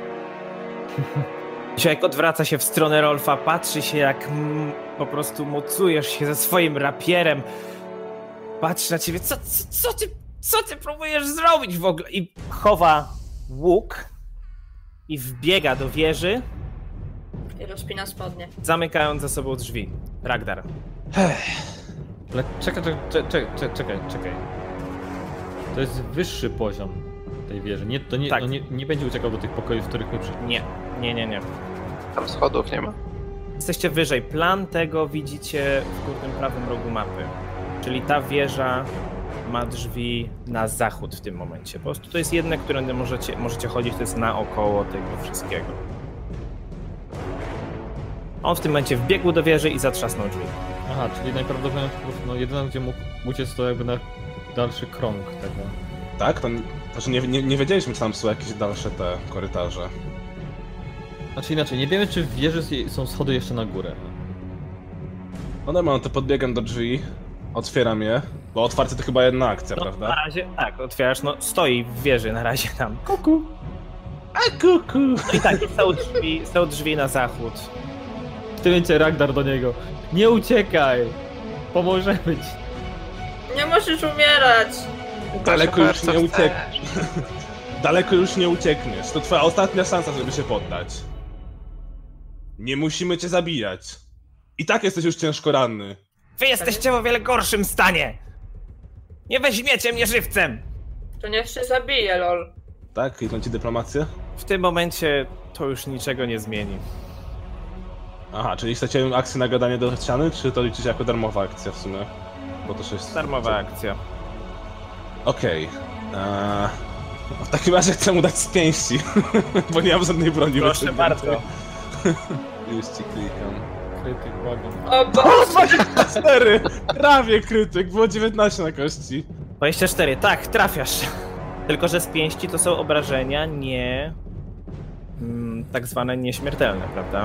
Ziołek odwraca się w stronę Rolfa, patrzy się jak mm, po prostu mocujesz się ze swoim rapierem. Patrzy na ciebie, co, co, co, ty, co ty próbujesz zrobić w ogóle? I chowa łuk i wbiega do wieży, I rozpina spodnie. zamykając za sobą drzwi. Ragdar. Ale czekaj, czekaj, czekaj, czekaj, czekaj, czekaj. To jest wyższy poziom tej wieży. Nie, to nie, Tak. no nie, nie będzie uciekał do tych pokoi, w których my przy... Nie, nie, nie, nie. Tam schodów nie ma. Jesteście wyżej. Plan tego widzicie w górnym prawym rogu mapy. Czyli ta wieża ma drzwi na zachód w tym momencie. Po prostu to jest jedne, którędy możecie, możecie chodzić, to jest naokoło tego wszystkiego. On w tym momencie wbiegł do wieży i zatrzasnął drzwi. Aha, czyli najprawdopodobniej no, jedyne, gdzie mógł uciec, to jakby na dalszy krąg tego. Tak? To, znaczy nie, nie, nie wiedzieliśmy, czy tam są jakieś dalsze te korytarze. Znaczy inaczej, nie wiemy, czy w wieży są schody jeszcze na górę. No dobra, no to podbiegam do drzwi, otwieram je, bo otwarcie to chyba jedna akcja, No, na prawda? razie, tak, otwierasz, no stoi w wieży na razie tam. Kuku! A kuku! No i tak, są drzwi, są drzwi na zachód. W tym momencie Ragnar do niego. Nie uciekaj! Pomożemy ci. Nie musisz umierać! Daleko Proszę już bardzo, nie uciek... chcesz. Daleko już nie uciekniesz. To twoja ostatnia szansa, żeby się poddać. Nie musimy cię zabijać. I tak jesteś już ciężko ranny. Wy jesteście w o wiele gorszym stanie! Nie weźmiecie mnie żywcem! To niech się zabije, lol. Tak? Kliknę ci dyplomację? W tym momencie to już niczego nie zmieni. Aha, czyli chcecie akcję na gadanie do ściany, czy to liczyć jako darmowa akcja w sumie? Bo to jest... Darmowa akcja. Okej. Eee, W takim razie chcę mu dać z pięści, bo nie mam żadnej broni. Proszę wyciągniętej. bardzo. Już ci klikam. Krytyk, błagam. O Boże! cztery! Prawie krytyk, było dziewiętnaście na kości. dwadzieścia cztery, tak, trafiasz. Tylko że z pięści to są obrażenia nie... Mm, tak zwane nieśmiertelne, prawda?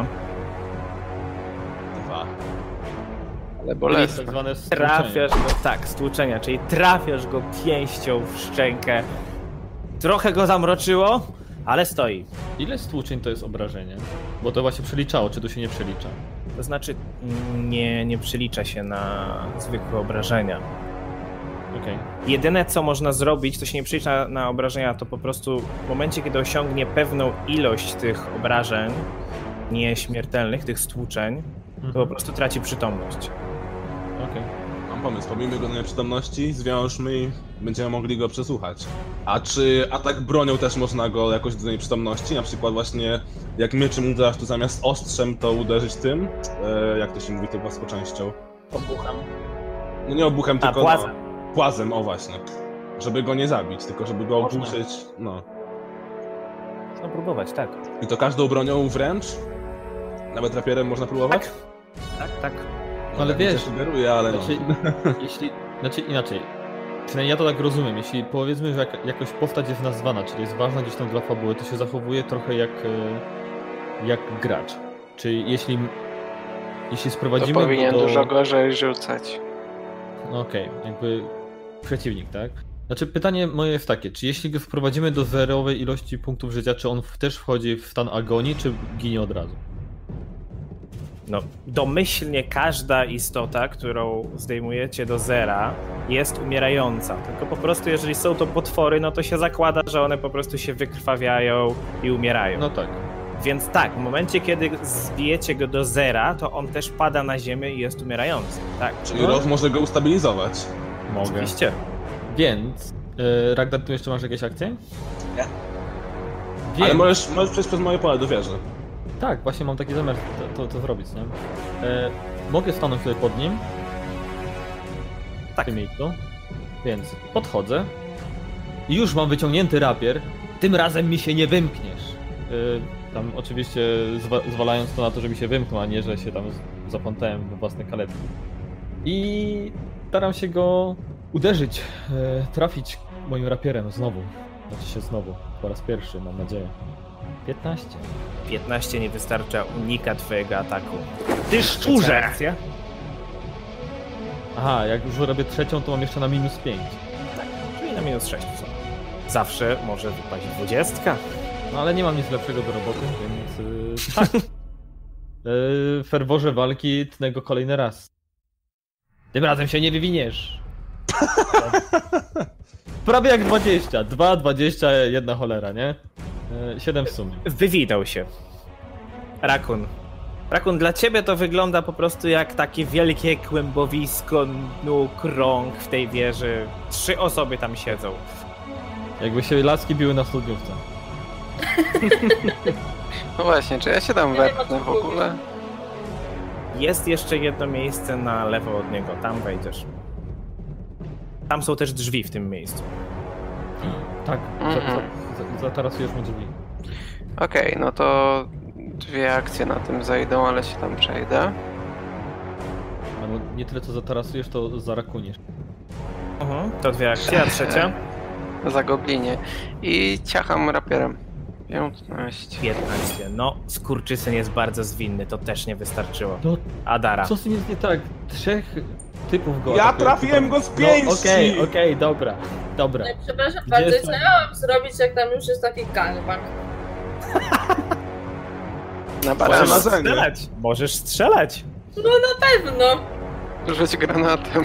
Dwa. Ale Tak bolesne. zwane stłuczenie. Trafiasz go, tak, stłuczenia, czyli trafiasz go pięścią w szczękę. Trochę go zamroczyło, ale stoi. Ile stłuczeń to jest obrażenie? Bo to właśnie przeliczało, czy to się nie przelicza? To znaczy mm, nie, nie przylicza się na zwykłe obrażenia. Okej. Jedyne co można zrobić, to się nie przylicza na obrażenia, to po prostu w momencie, kiedy osiągnie pewną ilość tych obrażeń nieśmiertelnych, tych stłuczeń, to po prostu traci przytomność. Okej. Mam pomysł, pomijmy go na nieprzytomności, zwiążmy i będziemy mogli go przesłuchać. A czy atak bronią też można go jakoś do nieprzytomności? Na przykład właśnie jak mieczem uderzasz, to zamiast ostrzem to uderzyć tym? E, jak to się mówi, tą płaskoczęścią? Obucham. No nie obuchem, A, tylko płazem. No, płazem, o właśnie. Żeby go nie zabić, tylko żeby go Można. ogłuszyć, no. Można próbować, tak. I to każdą bronią wręcz? Nawet rapierem można próbować? Tak. Tak, tak. No, Ale tak mi się wiesz, sugeruje, ale no. Znaczy, jeśli, znaczy inaczej, przynajmniej ja to tak rozumiem, jeśli powiedzmy, że jak, jakoś postać jest nazwana, czyli jest ważna gdzieś tam dla fabuły, to się zachowuje trochę jak, e, jak gracz. Czyli jeśli, jeśli To sprowadzimy powinien go do... dużo gorzej rzucać. No okej, jakby przeciwnik, tak? Znaczy pytanie moje jest takie, czy jeśli go wprowadzimy do zerowej ilości punktów życia, czy on w- też wchodzi w stan agonii, czy ginie od razu? No, domyślnie każda istota, którą zdejmujecie do zera, jest umierająca. Tylko po prostu, jeżeli są to potwory, no to się zakłada, że one po prostu się wykrwawiają i umierają. No tak. Więc tak, w momencie, kiedy zbijecie go do zera, to on też pada na ziemię i jest umierający. Tak, Czyli Roth może go ustabilizować. Mogę. oczywiście. Więc, yy, Ragnar, tu jeszcze masz jakieś akcje? Nie. Więc, Ale możesz, możesz przejść przez moje pole do wieży. Tak, właśnie mam taki zamiar to, to, to zrobić, nie? E, mogę stanąć tutaj pod nim. W Tak. tym miejscu. Więc podchodzę. I już mam wyciągnięty rapier. Tym razem mi się nie wymkniesz. E, tam oczywiście zwa zwalając to na to, że mi się wymknął, a nie, że się tam z- zaplątałem we własne kaletki. I staram się go uderzyć, e, trafić moim rapierem znowu. Znaczy się znowu, po raz pierwszy, mam nadzieję. piętnaście. piętnaście nie wystarcza, unika twojego ataku. Ty szczurze! Akcja? Aha, jak już robię trzecią, to mam jeszcze na minus pięć. Czyli na minus sześć są. Zawsze może wypaść dwudziestka. No ale nie mam nic lepszego do roboty, więc yy, tak. Yy, w ferworze walki tnę go kolejny raz. Tym razem się nie wywiniesz. Prawie jak dwadzieścia. dwa, dwadzieścia, jedna cholera, nie? Yy, siedem w sumie. Wywitał się. Rakun. Rakun, dla ciebie to wygląda po prostu jak takie wielkie kłębowisko, nóg, rąk w tej wieży. Trzy osoby tam siedzą. Jakby się laski biły na studniówce. No właśnie, czy ja się tam Ja nie wepnę mam w ogóle? Jest jeszcze jedno miejsce na lewo od niego, tam wejdziesz. Tam są też drzwi w tym miejscu. Tak, Mhm. za, za, zatarasujesz mu drzwi. Okej, no to dwie akcje na tym zajdą, ale się tam przejdę. Albo nie tyle co zatarasujesz, to zarakuniesz. Mhm, to dwie akcje, a trzecia? Za goblinie. I ciacham rapierem. piętnaście. piętnaście. No, skurczysyn jest bardzo zwinny, to też nie wystarczyło. No, Adara. co z tym jest nie tak? Trzech typów go Ja atakuje. trafiłem go z No, pięści! Okej, okej, dobra, dobra. Nie, przepraszam Gdzie bardzo, są? co ja mam zrobić, jak tam już jest taki gangbang? Na Możesz barana. marzenie. strzelać! Możesz strzelać! No na pewno! Rzuć granatem.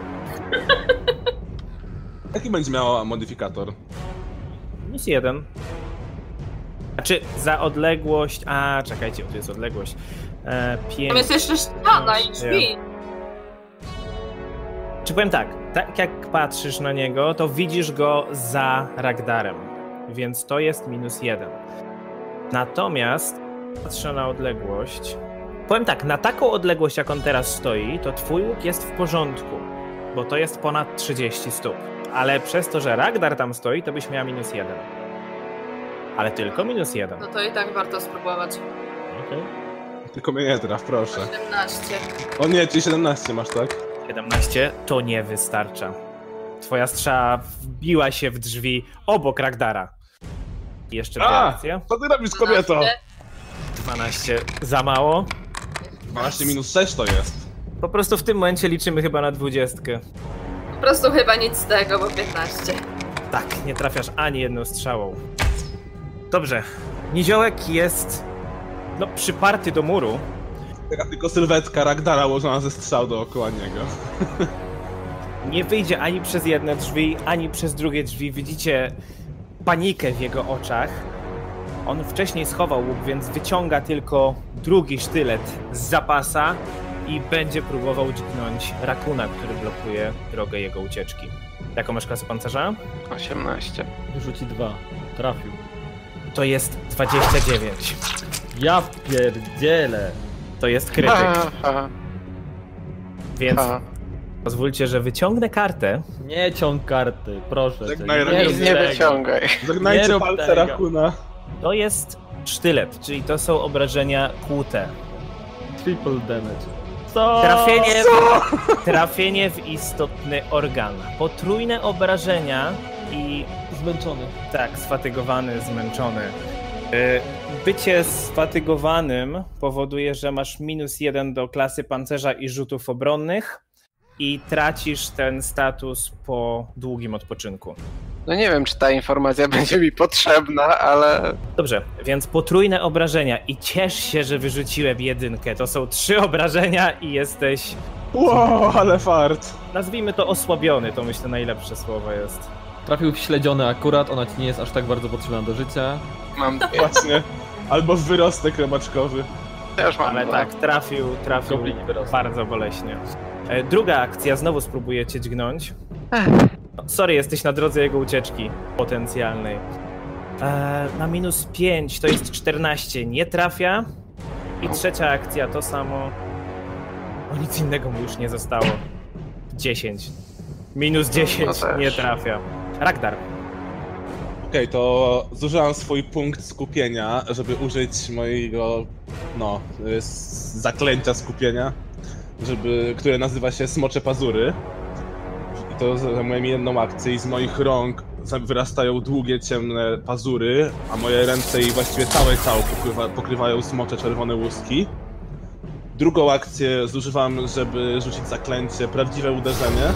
Jaki będzie miała modyfikator? Minus jeden. Znaczy, za odległość... A, czekajcie, tu jest odległość. E, pięć... Tam jest jeszcze ściana i Nie. drzwi. Czy powiem tak, tak jak patrzysz na niego, to widzisz go za Ragdarem, więc to jest minus jeden. Natomiast patrzę na odległość. Powiem tak, na taką odległość jak on teraz stoi, to twój łuk jest w porządku, bo to jest ponad trzydzieści stóp. Ale przez to, że Ragdar tam stoi, to byś miała minus jeden. Ale tylko minus jeden. No to i tak warto spróbować. Okej. Tylko mnie nie traf, proszę. siedemnaście. O nie, czyli siedemnaście masz, tak? siedemnaście to nie wystarcza. Twoja strzała wbiła się w drzwi obok Ragdara. Jeszcze dwie A! akcje. Co ty robisz, kobieto? dwanaście za mało. dwanaście minus sześć to jest. Po prostu w tym momencie liczymy chyba na dwudziestkę. Po prostu chyba nic z tego, bo piętnaście. Tak, nie trafiasz ani jedną strzałą. Dobrze. Niziołek jest no przyparty do muru. Taka tylko sylwetka Ragdara ułożona ze strzał dookoła niego. Nie wyjdzie ani przez jedne drzwi, ani przez drugie drzwi. Widzicie panikę w jego oczach. On wcześniej schował łuk, więc wyciąga tylko drugi sztylet z zapasa i będzie próbował dźgnąć Rakuna, który blokuje drogę jego ucieczki. Jaką masz klasę pancerza? osiemnaście. Rzuci dwa. Trafił. To jest dwadzieścia dziewięć. Ja pierdzielę. To jest krytyk, Ha, ha, więc ha. pozwólcie, że wyciągnę kartę. Nie ciąg karty, proszę. Tak cię. najlepiej. Nie Nic rób nie tego. wyciągaj. Nie Żegnajcie rób palce tego. Rakuna. To jest sztylet, czyli to są obrażenia kłute. Triple damage. Co? Trafienie, trafienie w istotny organ. Potrójne obrażenia i Zmęczony. tak, sfatygowany, zmęczony. Y, Bycie sfatygowanym powoduje, że masz minus jeden do klasy pancerza i rzutów obronnych i tracisz ten status po długim odpoczynku. No nie wiem, czy ta informacja będzie mi potrzebna, ale... Dobrze, więc potrójne obrażenia i ciesz się, że wyrzuciłem jedynkę. To są trzy obrażenia i jesteś, Wow, ale fart. nazwijmy to osłabiony, to myślę najlepsze słowo jest. Trafił w śledziony akurat, ona ci nie jest aż tak bardzo potrzebna do życia. Mam dwie. Właśnie. Albo w wyrostek robaczkowy. Też mam Ale dwa. tak, trafił, trafił Goblin wyrostek. bardzo boleśnie. E, Druga akcja, znowu spróbujecie dźgnąć. No, sorry, jesteś na drodze jego ucieczki potencjalnej. E, na minus pięć to jest czternaście, nie trafia. I trzecia akcja to samo. O, nic innego mu już nie zostało. dziesięć. Minus dziesięć, No też. nie trafia. Ragdar. Okej, to zużyłam swój punkt skupienia, żeby użyć mojego, no, y, s- zaklęcia skupienia, żeby, które nazywa się Smocze Pazury. I to zajmuje mi jedną akcję i z moich rąk za- wyrastają długie, ciemne pazury, a moje ręce i właściwie całe ciało pokrywa, pokrywają smocze czerwone łuski. Drugą akcję zużywam, żeby rzucić zaklęcie Prawdziwe Uderzenie,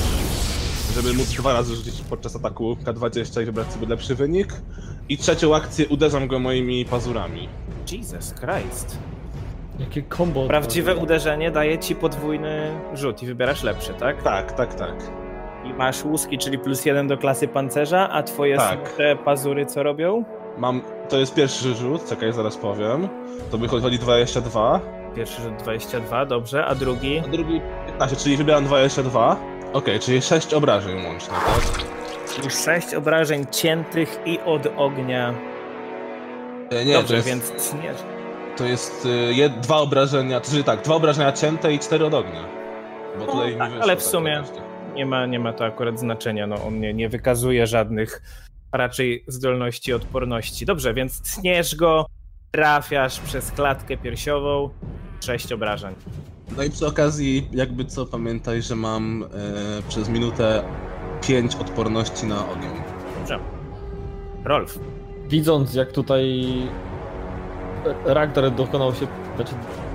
żeby móc dwa razy rzucić podczas ataku K dwadzieścia i wybrać sobie lepszy wynik. I trzecią akcję uderzam go moimi pazurami. Jesus Christ. Jakie combo. Prawdziwe uderzenie daje ci podwójny rzut i wybierasz lepszy, tak? Tak, tak, tak. I masz łuski, czyli plus jeden do klasy pancerza, a twoje Tak. smocze pazury co robią? Mam, to jest pierwszy rzut, czekaj, zaraz powiem. To wychodzi dwadzieścia dwa, Pierwszy rzut dwadzieścia dwa, dobrze, a drugi? a drugi piętnaście, czyli wybieram dwadzieścia dwa. Okej, czyli sześć obrażeń łącznie, tak? Czyli sześć obrażeń ciętych i od ognia. E, Nie, Dobrze, to jest, więc nie. to jest y, jed, dwa obrażenia, czyli tak, dwa obrażenia cięte i cztery od ognia. Bo No, tutaj mi tak, wyszło ale w tak sumie- właśnie. Nie ma, nie ma to akurat znaczenia, no on nie, nie wykazuje żadnych raczej zdolności odporności. Dobrze, więc tniesz go, trafiasz przez klatkę piersiową, sześć obrażeń. No i przy okazji, jakby co, pamiętaj, że mam e, przez minutę pięć odporności na ogień. Dobrze. Rolf. Widząc jak tutaj Ragnar dokonał się, znaczy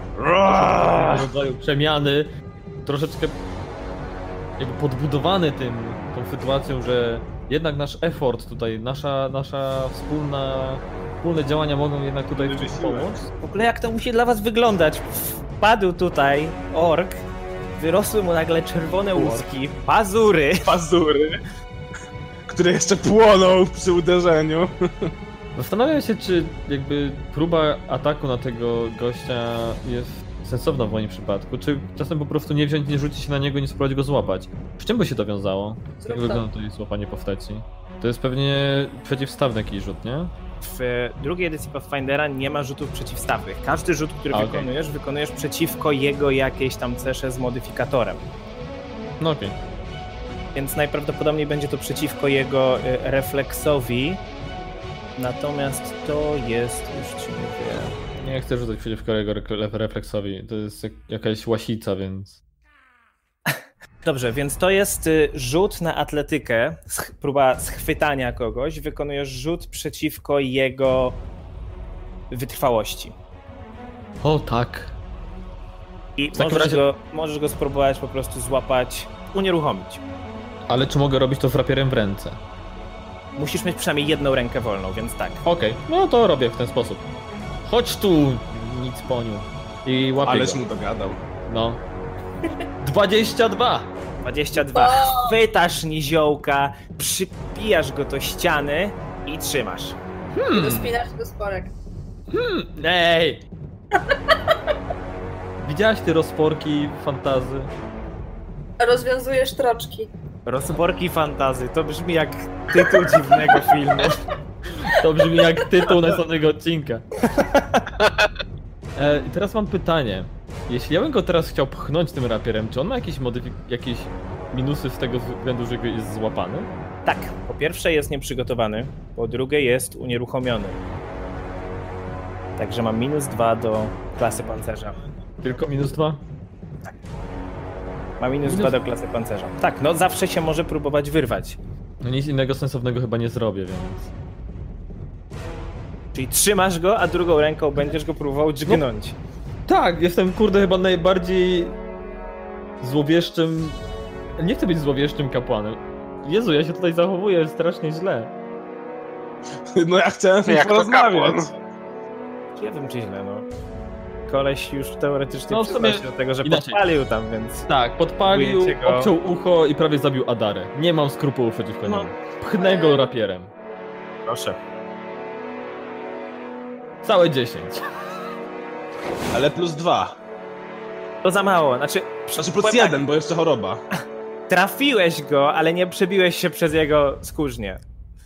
rodzaju przemiany, troszeczkę jakby podbudowany tym, tą sytuacją, że jednak nasz effort tutaj, nasza, nasza wspólna, wspólne działania mogą jednak tutaj w czymś pomóc. W ogóle jak to musi dla was wyglądać? Wpadł tutaj ork, wyrosły mu nagle czerwone łuski, pazury. Pazury, które jeszcze płoną przy uderzeniu. Zastanawiam się, czy jakby próba ataku na tego gościa jest sensowna w moim przypadku, czy czasem po prostu nie wziąć, nie rzucić się na niego, nie spróbować go złapać. Z czym by się to wiązało? Zrób Jak to. wygląda tutaj złapanie postaci? To jest pewnie przeciwstawny jakiś rzut, nie? W drugiej edycji Pathfindera nie ma rzutów przeciwstawnych. Każdy rzut, który A, okej. wykonujesz, wykonujesz przeciwko jego jakiejś tam cesze z modyfikatorem. No okej. Więc najprawdopodobniej będzie to przeciwko jego y, refleksowi. Natomiast to jest, już ci mówię... Nie chcę rzucać przeciwko jego re- refleksowi, to jest jak, jakaś łasica, więc... Dobrze, więc to jest y, rzut na atletykę, sch- próba schwytania kogoś. Wykonujesz rzut przeciwko jego wytrwałości. O tak. I takim możesz, razie- go, możesz go spróbować po prostu złapać, unieruchomić. Ale czy mogę robić to z rapierem w ręce? Musisz mieć przynajmniej jedną rękę wolną, więc tak. Okej, no to robię w ten sposób. Chodź tu, nic poniu. I łapię Ależ go. mu dogadał. No. dwadzieścia dwa! dwadzieścia dwa. Chwytasz niziołka, przypijasz go do ściany i trzymasz. I dospinasz do sporek. Hmm, ej! Widziałaś te rozporki fantazy? Rozwiązujesz troczki. Rozporki fantazy, to brzmi jak tytuł dziwnego filmu. To brzmi jak tytuł następnego odcinka. E, I teraz mam pytanie. Jeśli ja bym go teraz chciał pchnąć tym rapierem, czy on ma jakieś, modyfik- jakieś minusy z tego względu, że jest złapany? Tak, po pierwsze jest nieprzygotowany, po drugie jest unieruchomiony. Także mam minus dwa do klasy pancerza. Tylko minus dwa? Ma minus Minus- dwa do klasy pancerza. Tak, no zawsze się może próbować wyrwać. No nic innego sensownego chyba nie zrobię, więc... Czyli trzymasz go, a drugą ręką będziesz go próbował dźgnąć. Tak, jestem kurde chyba najbardziej złowieszczym... Nie chcę być złowieszczym kapłanem. Jezu, ja się tutaj zachowuję strasznie źle. No ja chciałem z nim Jak to porozmawiać. kapłan. Ja wiem czy źle, no. Koleś już teoretycznie No, w sumie przyznał się do tego, że inaczej. podpalił tam, więc... Tak, podpalił, Próbujecie go- obciął ucho i prawie zabił Adarę. Nie mam skrupułów przeciwko No. niemu. Pchnę go rapierem. Proszę. Całe dziesięć. Ale plus dwa. To za mało, znaczy... Znaczy plus powiem tak, jeden, bo jeszcze choroba. Trafiłeś go, ale nie przebiłeś się przez jego skórznię.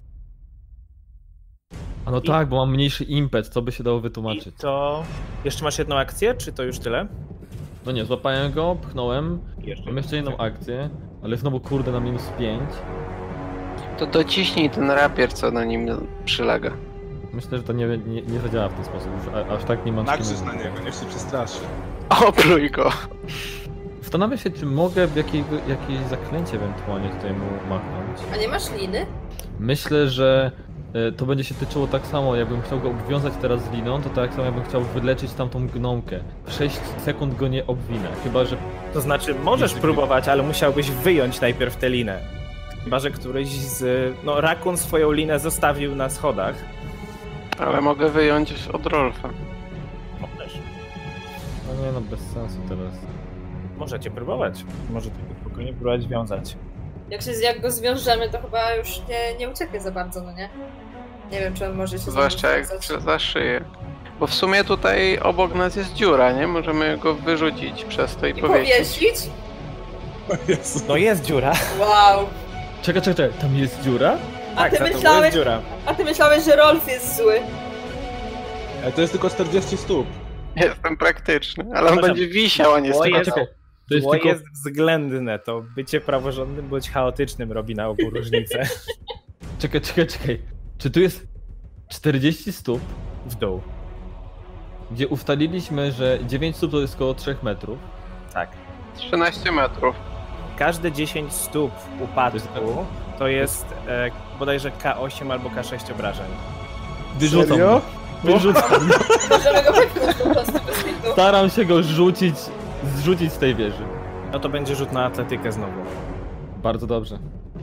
A no I- tak, bo mam mniejszy impet, co by się dało I wytłumaczyć. to... Jeszcze masz jedną akcję, czy to już tyle? No nie, złapałem go, pchnąłem, Jeszcze. mam jeszcze jedną akcję, ale znowu kurde na minus pięć. To dociśnij ten rapier, co na nim przylega. Myślę, że to nie, nie, nie zadziała w ten sposób, już a, aż tak nie mam Nakrzyż czym- na niego, niech się przestraszy. Opluj go. Zastanawiam się, czy mogę jakiego, jakieś zaklęcie ewentualnie tutaj mu machnąć. A nie masz liny? Myślę, że e, to będzie się tyczyło tak samo, jakbym chciał go obwiązać teraz z liną, to tak samo jakbym chciał wyleczyć tamtą gnomkę. sześć sekund go nie obwinę, chyba że... To znaczy, możesz Jest- próbować, ale musiałbyś wyjąć najpierw tę linę. Chyba, że któryś z... No, Rakun swoją linę zostawił na schodach. Ale mogę wyjąć od Rolfa. Możesz. No nie no, bez sensu teraz. Możecie próbować. Możecie go spokojnie próbować wiązać. Jak, się, jak go zwiążemy, to chyba już nie, nie ucieknie za bardzo, no nie? Nie wiem, czy on może się Zwłaszcza jak związać. za szyję. Bo w sumie tutaj obok nas jest dziura, nie? Możemy go wyrzucić przez to i, I powiesić. powiesić? O Jezu. No jest dziura. Wow. Czekaj, czekaj, czekaj, tam jest dziura? A Tak, ty za tobą myślałeś, jest dziura. a ty myślałeś, że Rolf jest zły. Ale to jest tylko czterdzieści stóp. Jestem praktyczny, ale on Przepraszam. będzie wisiał, a nie Bo stał. jest- Czekaj, to jest Zło tylko... jest względne, to bycie praworządnym bądź chaotycznym robi na ogół różnicę. Czekaj, czekaj, czekaj. Czy tu jest czterdzieści stóp, W dół. gdzie ustaliliśmy, że dziewięć stóp to jest około trzech metrów? Tak. trzynaście metrów. Każde dziesięć stóp upadku to jest e, bodajże K osiem albo K sześć obrażeń. Wyrzucam Serio? go. Wyrzucam go. Możemy go wypchnąć po prostu bez kitu. Staram się go rzucić, zrzucić z tej wieży. No to będzie rzut na atletykę znowu. Bardzo dobrze.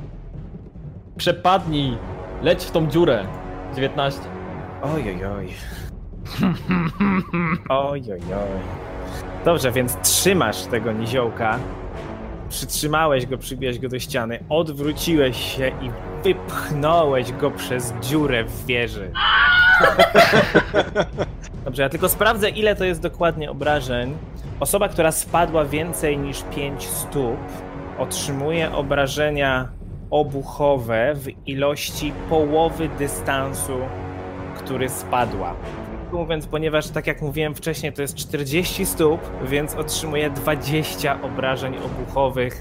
Przepadnij! Leć w tą dziurę! dziewiętnaście. Oj, oj, oj. Oj, oj, oj. Dobrze, więc trzymasz tego niziołka. Przytrzymałeś go, przybiłeś go do ściany, odwróciłeś się i wypchnąłeś go przez dziurę w wieży. Dobrze, ja tylko sprawdzę, ile to jest dokładnie obrażeń. Osoba, która spadła więcej niż pięć stóp, otrzymuje obrażenia obuchowe w ilości połowy dystansu, który spadła. Krótko mówiąc, ponieważ tak jak mówiłem wcześniej, to jest czterdzieści stóp, więc otrzymuje dwadzieścia obrażeń obuchowych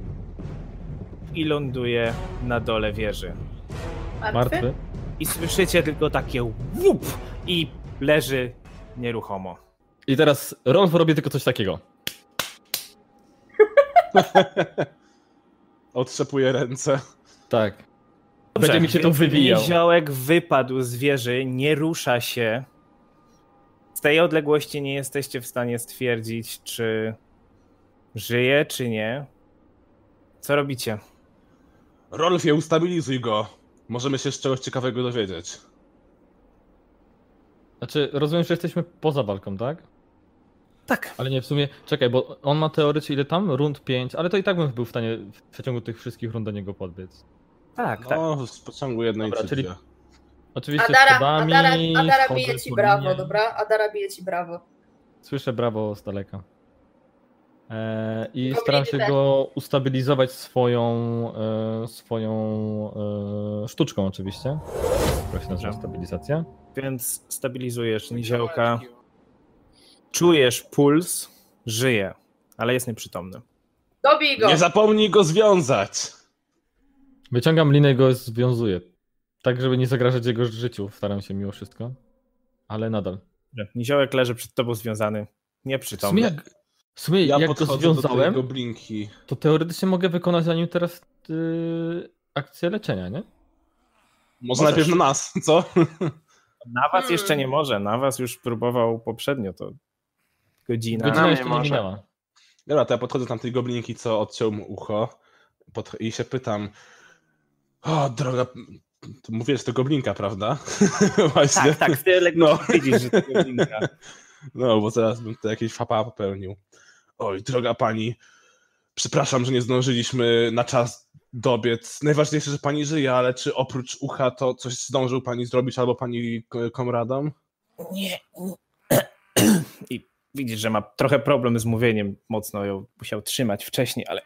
i ląduje na dole wieży. Martwy? I słyszycie tylko takie łup i leży nieruchomo. I teraz Rolf robi tylko coś takiego. Otrzepuję ręce. Tak. Dobrze, Będzie mi się to więc wywijał. Niziołek wypadł z wieży, nie rusza się. Z tej odległości nie jesteście w stanie stwierdzić, czy żyje, czy nie. Co robicie? Rolfie, ustabilizuj go. Możemy się z czegoś ciekawego dowiedzieć. Znaczy, rozumiem, że jesteśmy poza walką, tak? Tak. Ale nie, w sumie, czekaj, bo on ma teoretycznie ile tam? Rund pięć, ale to i tak bym był w stanie w przeciągu tych wszystkich rund do niego podbiec. Tak, tak. No, w pociągu jednej Dobra, czy czyli- dwie. Oczywiście Adara, schodami, Adara, Adara schodzę bije ci po brawo, linie. dobra? Adara bije ci brawo. Słyszę brawo z daleka. E, I Tylko staram mnie się ten. go ustabilizować swoją, e, swoją e, sztuczką oczywiście. która się nazywa Dobra. stabilizacja. Więc stabilizujesz niziołka. Czujesz puls, żyje, ale jest nieprzytomny. Dobij go! Nie zapomnij go związać! Wyciągam linę i go związuję. Tak, żeby nie zagrażać jego życiu. Staram się mimo wszystko. Ale nadal. Niziołek leży przed tobą związany, W nieprzytomny. sumie jak, w sumie Ja jak go podchodzę do tej związałem, goblinki. to teoretycznie mogę wykonać na nim teraz yy, akcję leczenia, nie? Może Możesz. najpierw na nas, co? Na was Hmm. jeszcze nie może, na was już próbował poprzednio, to godzina. Godzina mnie jeszcze nie może. minęła. Dobra, to ja podchodzę do tamtej goblinki, co odciął mu ucho pod... i się pytam. O, droga... To mówię, że to goblinka, prawda? Właśnie. Tak, tak, ty No. no. widzisz, że to godzinka. No, bo zaraz bym to jakieś fapa popełnił. Oj, droga pani, przepraszam, że nie zdążyliśmy na czas dobiec. Najważniejsze, że pani żyje, ale czy oprócz ucha to coś zdążył pani zrobić albo pani k- komradom? Nie. I widzisz, że ma trochę problem z mówieniem, mocno ją musiał trzymać wcześniej, ale...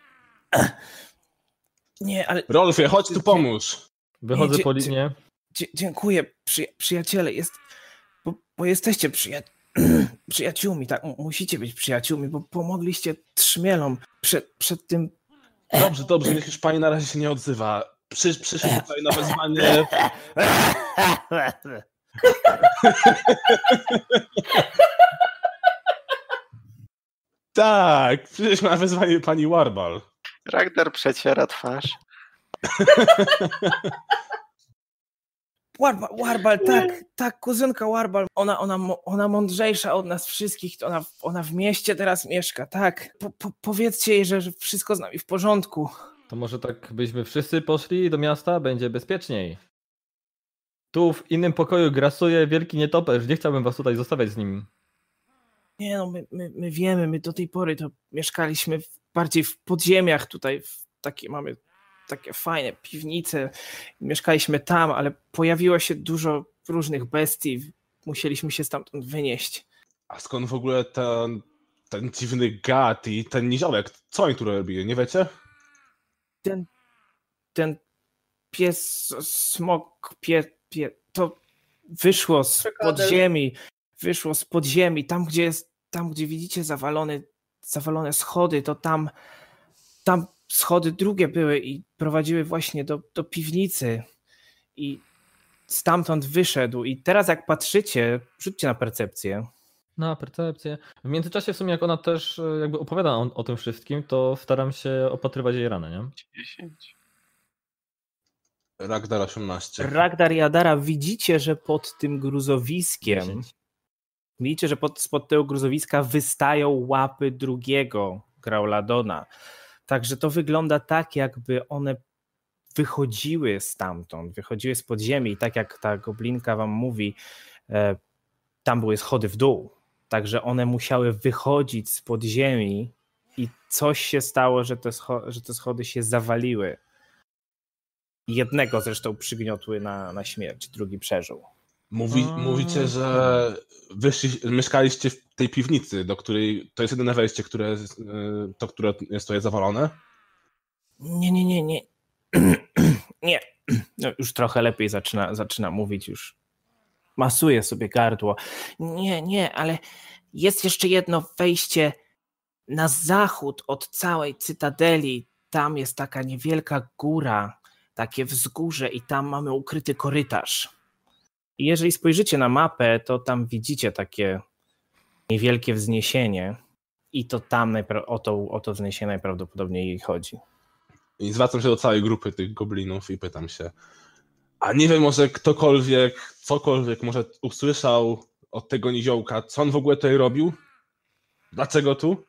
Nie, ale Rolfie, chodź tu pomóż. Wychodzę Nie, po dzie- linie. dzie- dziękuję, przyja- przyjaciele, jest... Bo, bo jesteście przyja- przyjaciółmi, tak? M- Musicie być przyjaciółmi, bo pomogliście trzmielom przed, przed tym... Dobrze, dobrze, niech już pani na razie się nie odzywa. Przy, przyszły tutaj na wezwanie. Tak, przyszliśmy na wezwanie pani Warbal. Ragnar przeciera twarz. Warbal, Warbal, tak, tak, kuzynka Warbal, ona, ona, mo- ona mądrzejsza od nas wszystkich, ona, w- ona w mieście teraz mieszka, tak. Po, po, powiedzcie jej, że, że wszystko z nami w porządku. To może tak byśmy wszyscy poszli do miasta, będzie bezpieczniej. Tu w innym pokoju grasuje wielki nietoperz. Nie chciałbym was tutaj zostawiać z nim. Nie no, my, my, my wiemy, my do tej pory to mieszkaliśmy w, bardziej w podziemiach tutaj, w takie mamy takie fajne piwnice, mieszkaliśmy tam, ale pojawiło się dużo różnych bestii, musieliśmy się stamtąd wynieść. A skąd w ogóle ten, ten dziwny gad i ten niziołek? Co oni tu robili, nie wiecie? Ten, ten pies, smok, pie, pie, to wyszło z Krokodyl. podziemi, wyszło z podziemi, tam gdzie jest, tam gdzie widzicie zawalone, zawalone schody, to tam, tam schody drugie były i prowadziły właśnie do, do piwnicy i stamtąd wyszedł i teraz jak patrzycie, rzućcie na percepcję. Na percepcję. W międzyczasie w sumie jak ona też e, jakby opowiada o, o tym wszystkim, to staram się opatrywać jej ranę, nie? dziesięć. Ragnar osiemnaście. Ragnar i Adara, widzicie, że pod tym gruzowiskiem dziesięć. widzicie, że pod, spod tego gruzowiska wystają łapy drugiego Grauladona. Także to wygląda tak, jakby one wychodziły stamtąd, wychodziły z podziemi i tak jak ta goblinka wam mówi, e, tam były schody w dół. Także one musiały wychodzić z podziemi i coś się stało, że te, scho- że te schody się zawaliły. Jednego zresztą przygniotły na, na śmierć, drugi przeżył. Mówi, A. mówicie, że wyszli, mieszkaliście w tej piwnicy, do której to jest jedyne wejście, które, jest, y, to, które jest tutaj zawalone? Nie, nie, nie, nie. Nie. No, już trochę lepiej zaczyna, zaczyna mówić, już masuje sobie gardło. Nie, nie, ale jest jeszcze jedno wejście na zachód od całej cytadeli. Tam jest taka niewielka góra, takie wzgórze i tam mamy ukryty korytarz. I jeżeli spojrzycie na mapę, to tam widzicie takie niewielkie wzniesienie I to tam najpra- o, to, o to wzniesienie najprawdopodobniej jej chodzi. I zwracam się do całej grupy tych goblinów i pytam się, a nie wiem, może ktokolwiek, cokolwiek może usłyszał od tego niziołka, co on w ogóle tutaj robił? Dlaczego tu?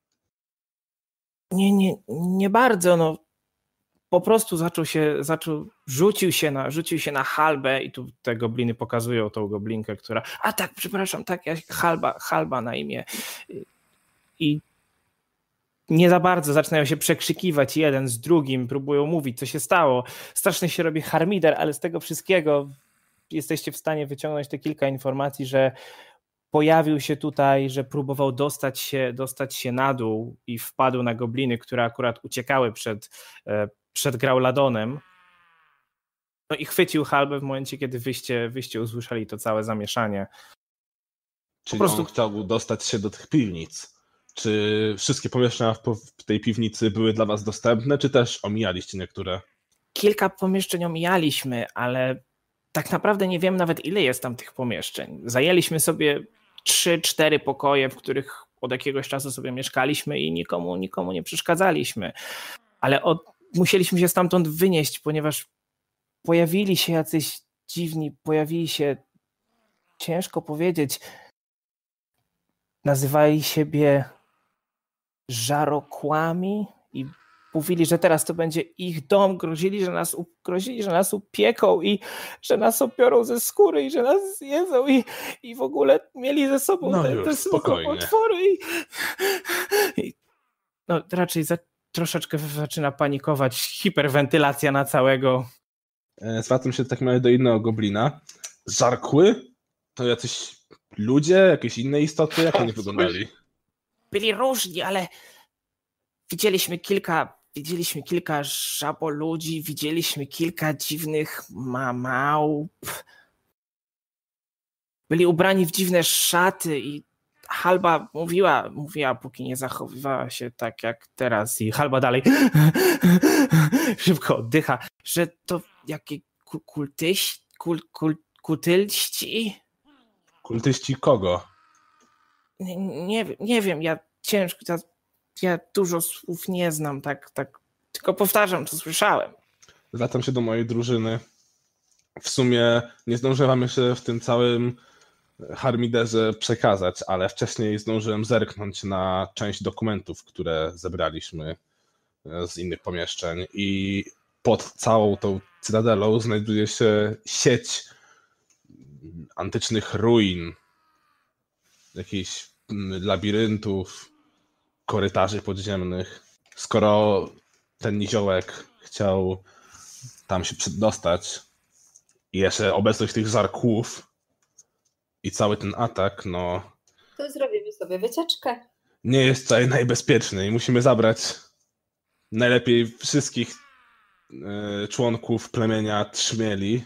Nie, nie, nie bardzo, no. Po prostu zaczął się, zaczął, rzucił się na, rzucił się na Halbę i tu te gobliny pokazują tą goblinkę, która, a tak, przepraszam, tak, ja Halba, Halba na imię. I nie za bardzo zaczynają się przekrzykiwać jeden z drugim, próbują mówić, co się stało. Strasznie się robi harmider, ale z tego wszystkiego jesteście w stanie wyciągnąć te kilka informacji, że pojawił się tutaj, że próbował dostać się, dostać się na dół i wpadł na gobliny, które akurat uciekały przed, przed Grauladonem. No i chwycił Halbę w momencie, kiedy wyście, wyście usłyszeli to całe zamieszanie. Czyli po prostu on chciał dostać się do tych piwnic. Czy wszystkie pomieszczenia w tej piwnicy były dla was dostępne, czy też omijaliście niektóre? Kilka pomieszczeń omijaliśmy, ale tak naprawdę nie wiem nawet, ile jest tam tych pomieszczeń. Zajęliśmy sobie trzy, cztery pokoje, w których od jakiegoś czasu sobie mieszkaliśmy i nikomu, nikomu nie przeszkadzaliśmy. Ale od, musieliśmy się stamtąd wynieść, ponieważ pojawili się jacyś dziwni, pojawili się, ciężko powiedzieć, nazywali siebie żarokłami i mówili, że teraz to będzie ich dom, grozili, że nas, grozili, że nas upieką i że nas opiorą ze skóry i że nas zjedzą i, i w ogóle mieli ze sobą No te, już, te spokojnie. potwory. I, i, no raczej za, troszeczkę zaczyna panikować, hiperwentylacja na całego. Zwracam się tak naprawdę do innego goblina. Żarkły? To jacyś ludzie, jakieś inne istoty? Jak oni wyglądali? Byli różni, ale widzieliśmy kilka Widzieliśmy kilka żaboludzi, widzieliśmy kilka dziwnych ma- małp. Byli ubrani w dziwne szaty i Halba mówiła, mówiła, póki nie zachowywała się tak jak teraz i Halba dalej szybko oddycha, że to jakie ku- kultyści, kul, kul, kultyści? Kultyści kogo? Nie, nie, nie wiem, ja ciężko, ja, ja dużo słów nie znam, tak, tak, tylko powtarzam, co słyszałem. Zwracam się do mojej drużyny. W sumie nie zdążyłem jeszcze w tym całym harmiderze przekazać, ale wcześniej zdążyłem zerknąć na część dokumentów, które zebraliśmy z innych pomieszczeń i pod całą tą cytadelą znajduje się sieć antycznych ruin, jakichś labiryntów, korytarzy podziemnych. Skoro ten niziołek chciał tam się przedostać i jeszcze obecność tych żarkłów i cały ten atak, no To zrobimy sobie wycieczkę. nie jest tutaj najbezpieczny i musimy zabrać najlepiej wszystkich y, członków plemienia Trzmieli,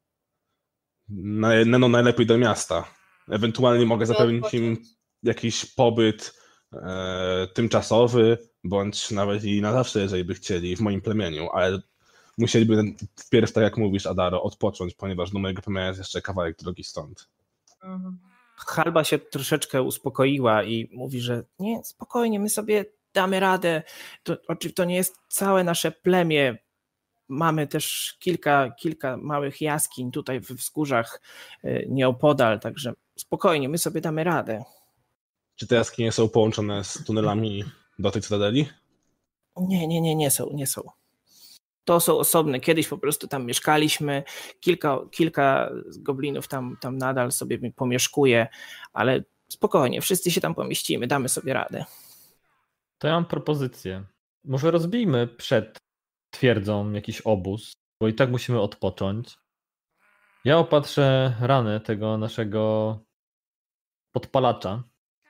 na, no najlepiej do miasta. Ewentualnie mogę zapewnić im jakiś pobyt e, tymczasowy, bądź nawet i na zawsze, jeżeli by chcieli, w moim plemieniu, ale musieliby wpierw, tak jak mówisz, Adaro, odpocząć, ponieważ do mojego plemienia jest jeszcze kawałek drogi stąd. Mhm. Halba się troszeczkę uspokoiła i mówi, że nie, spokojnie, my sobie damy radę. To, to nie jest całe nasze plemię. Mamy też kilka, kilka małych jaskiń tutaj we wzgórzach nieopodal, także spokojnie, my sobie damy radę. Czy te jaskinie są połączone z tunelami do tej cytadeli? Nie, nie, nie, nie są, nie są. To są osobne. Kiedyś po prostu tam mieszkaliśmy, kilka, kilka goblinów tam, tam nadal sobie pomieszkuje, ale spokojnie, wszyscy się tam pomieścimy, damy sobie radę. To ja mam propozycję. Może rozbijmy przed twierdzą jakiś obóz, bo i tak musimy odpocząć. Ja opatrzę ranę tego naszego podpalacza.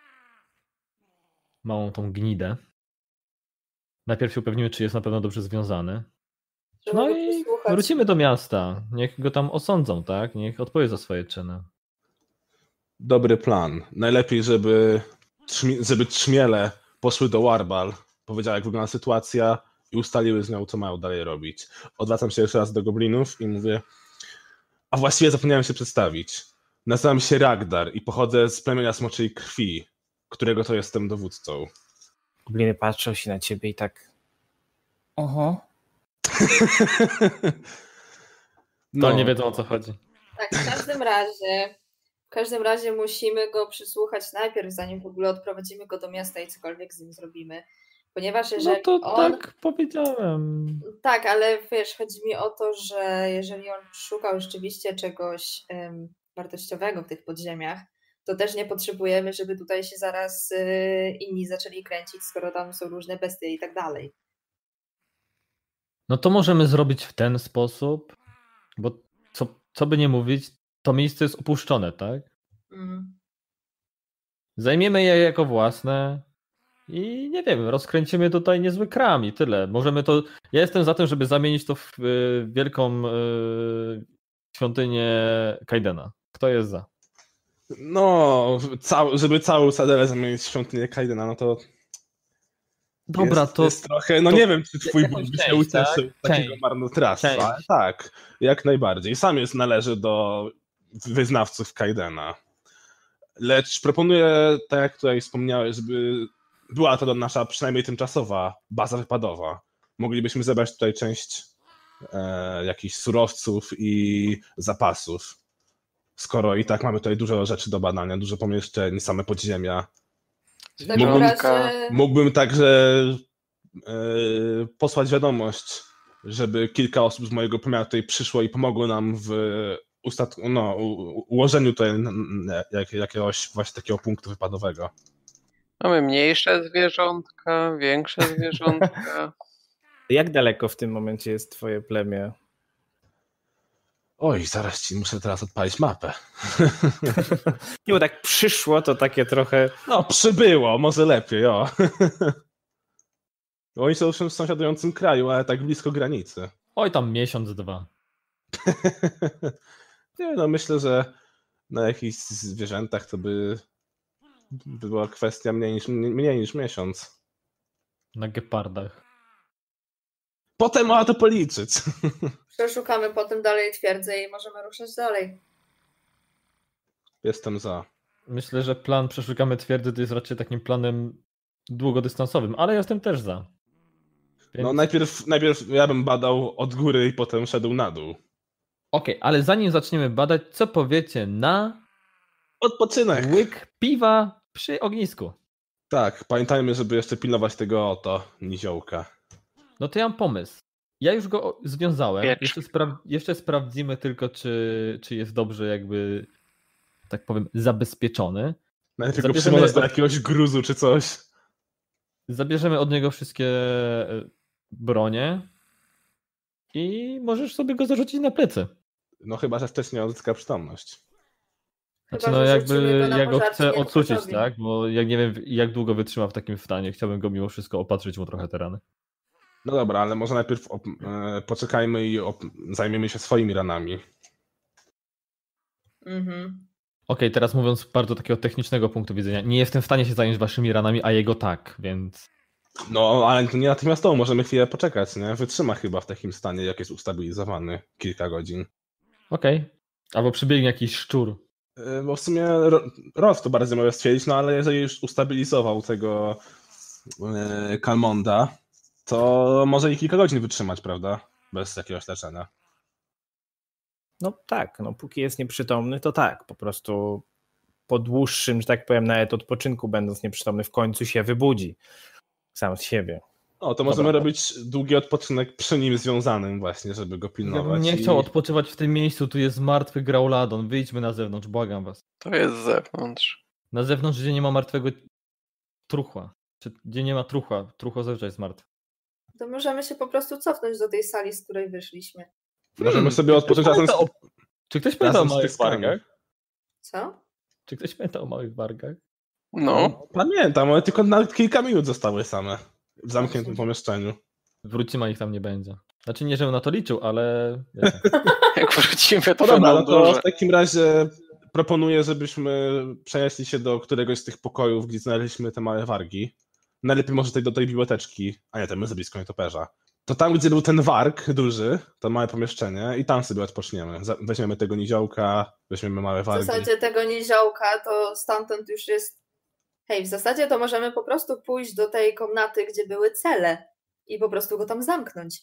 Małą tą gnidę. Najpierw się upewnimy, czy jest na pewno dobrze związany. Trzeba No go i posłuchać. wrócimy do miasta. Niech go tam osądzą, tak? Niech odpowie za swoje czyny. Dobry plan. Najlepiej, żeby, trzmi- żeby trzmiele poszły do Warbal, powiedziała, jak wygląda sytuacja i ustaliły z nią, co mają dalej robić. Odwracam się jeszcze raz do goblinów i mówię, a właściwie zapomniałem się przedstawić. Nazywam się Ragdar i pochodzę z plemienia Smoczej Krwi. którego to jestem dowódcą. Gobliny patrzą się na ciebie i tak... Oho. To nie wiedzą, o co chodzi. Tak, w każdym razie, w każdym razie musimy go przysłuchać najpierw, zanim w ogóle odprowadzimy go do miasta i cokolwiek z nim zrobimy. Ponieważ jeżeli No to on... tak powiedziałem. Tak, ale wiesz, chodzi mi o to, że jeżeli on szukał rzeczywiście czegoś um, wartościowego w tych podziemiach, to też nie potrzebujemy, żeby tutaj się zaraz y, inni zaczęli kręcić, skoro tam są różne bestie i tak dalej. No to możemy zrobić w ten sposób, bo co, co by nie mówić, to miejsce jest opuszczone, tak? Mm. Zajmiemy je jako własne i nie wiem, rozkręcimy tutaj niezły kram i tyle. Możemy to. Ja jestem za tym, żeby zamienić to w y, wielką y, świątynię Kaidena. Kto jest za? No, cał, żeby całą Sadelę zamienić w świątynię Kaidena, no to Dobra, jest, to. jest trochę, no to nie wiem, czy twój jakąś Bóg by się część, ucieszył tak? takiego Część. marnotrawstwa. Część. Tak, jak najbardziej. Sam jest należy do wyznawców Kaidena. Lecz proponuję, tak jak tutaj wspomniałeś, żeby była to nasza przynajmniej tymczasowa baza wypadowa. Moglibyśmy zebrać tutaj część e, jakichś surowców i zapasów. Skoro i tak mamy tutaj dużo rzeczy do badania, dużo pomieszczeń, same podziemia. W takim Mógłbym- razie... Mógłbym także e, posłać wiadomość, żeby kilka osób z mojego plemienia tutaj przyszło i pomogło nam w ustatku, no, u- ułożeniu tutaj n- n- jak, jakiegoś właśnie takiego punktu wypadowego. Mamy mniejsze zwierzątka, większe zwierzątka. Jak daleko w tym momencie jest twoje plemię? Oj, zaraz ci muszę teraz odpalić mapę. Nie, bo tak przyszło, to takie trochę... No, przybyło, może lepiej, o. Oni są już w sąsiadującym kraju, ale tak blisko granicy. Oj, tam miesiąc, dwa. Nie, no myślę, że na jakichś zwierzętach to by, by była kwestia mniej niż, mniej niż miesiąc. Na gepardach. Potem ma to policzyć. Przeszukamy potem dalej twierdzę i możemy ruszać dalej. Jestem za. Myślę, że plan przeszukamy twierdzy to jest raczej takim planem długodystansowym, ale jestem też za. Więc... No najpierw, najpierw ja bym badał od góry i potem szedł na dół. Okej, ale zanim zaczniemy badać, co powiecie na Odpoczynek. łyk piwa przy ognisku? Tak, pamiętajmy, żeby jeszcze pilnować tego oto niziołka. No to ja mam pomysł. Ja już go o- związałem. Piecz. Jeszcze, spra- jeszcze sprawdzimy tylko, czy, czy jest dobrze jakby, tak powiem, zabezpieczony. Najpierw go Zabierzemy- przywiązać do jakiegoś gruzu czy coś. Zabierzemy od niego wszystkie e, bronie i możesz sobie go zarzucić na plecy. No chyba, że wcześniej odzyska przytomność. Znaczy, Chyba, no że jakby rzucimy go na ja go pożarcie chcę odsucić, niegotowi. tak? Bo jak nie wiem, jak długo wytrzyma w takim stanie, chciałbym go mimo wszystko opatrzyć mu trochę te rany. No dobra, ale może najpierw op- e, poczekajmy i op- zajmiemy się swoimi ranami. Mhm. Okej, teraz mówiąc z bardzo takiego technicznego punktu widzenia, nie jestem w stanie się zająć waszymi ranami, a jego tak, więc No, ale to nie natychmiastowo, możemy chwilę poczekać, nie? Wytrzyma chyba w takim stanie, jak jest ustabilizowany kilka godzin. okej. Albo przybiegnie jakiś szczur. E, Bo w sumie Ro- Rolf to bardziej może stwierdzić, no ale jeżeli już ustabilizował tego e, Kalmonda, to może i kilka godzin wytrzymać, prawda? Bez jakiegoś leczenia. No tak, no póki jest nieprzytomny, to tak, po prostu po dłuższym, że tak powiem, nawet odpoczynku będąc nieprzytomny, w końcu się wybudzi sam z siebie. No, to możemy Dobra. robić długi odpoczynek przy nim związanym właśnie, żeby go Ja pilnować. bym nie chciał i... odpoczywać w tym miejscu, tu jest martwy Grauladon, wyjdźmy na zewnątrz, błagam was. To jest z zewnątrz. Na zewnątrz, gdzie nie ma martwego truchła. Czy gdzie nie ma truchła, truchło zazwyczaj jest martwe. To możemy się po prostu cofnąć do tej sali, z której wyszliśmy. Możemy Hmm, sobie czy odpocząć ktoś razem z... pamięta Czy ktoś pamięta o Razem z małych tyskami. wargach? Co? Czy ktoś pamięta o małych wargach? No, Pamiętam, ale tylko na kilka minut zostały same w zamkniętym pomieszczeniu. Wrócimy, a ich tam nie będzie. Znaczy nie, żebym na to liczył, ale... wiecie. jak wrócimy, to No dobra, no będą to duże. w takim razie proponuję, żebyśmy przenieśli się do któregoś z tych pokojów, gdzie znaleźliśmy te małe wargi. Najlepiej może tej do tej biblioteczki, a nie, to my za blisko nietoperza. To tam, gdzie był ten warg duży, to małe pomieszczenie i tam sobie odpoczniemy. Za- Weźmiemy tego niziołka, weźmiemy małe W wargi. zasadzie tego niziołka to stamtąd już jest Hej, w zasadzie to możemy po prostu pójść do tej komnaty, gdzie były cele i po prostu go tam zamknąć.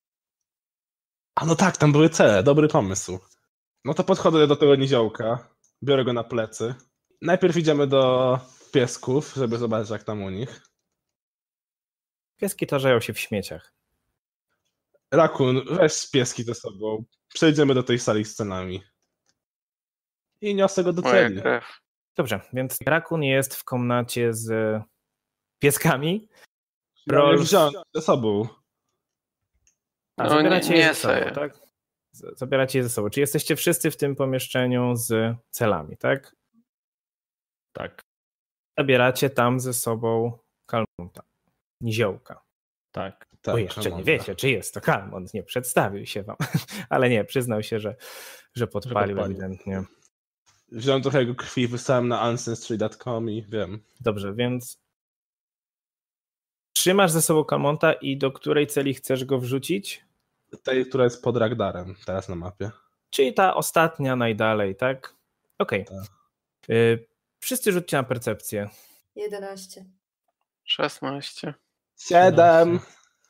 A no tak, tam były cele, dobry pomysł. No to podchodzę do tego niziołka, biorę go na plecy. Najpierw idziemy do piesków, żeby zobaczyć jak tam u nich. Pieski tarzają się w śmieciach. Rakun, weź pieski ze sobą. Przejdziemy do tej sali z cenami. I niosę go do Moja celi. krew. Dobrze, więc Rakun jest w komnacie z pieskami. Proszę Rolf- wziąć ze sobą. A No, zabieracie nie- je nie ze sobą, sobie. tak? Z- Zabieracie je ze sobą. Czy jesteście wszyscy w tym pomieszczeniu z celami, tak? Tak, Zabieracie tam ze sobą Kalmonta, niziołka. tak. Tak, Bo jeszcze nie Kalmonta. wiecie, czy jest to Kalmont, nie przedstawił się wam. Ale nie, przyznał się, że, że podpalił podpalił. ewidentnie. Wziąłem trochę jego krwi, wysłałem na ancestry kropka com i wiem. Dobrze, więc trzymasz ze sobą Kalmonta i do której celi chcesz go wrzucić? Tej, która jest pod Ragdarem, teraz na mapie. Czyli ta ostatnia najdalej, tak? Okej. Tak. Y, Wszyscy rzućcie na percepcję. jedenaście. szesnaście. Siedem!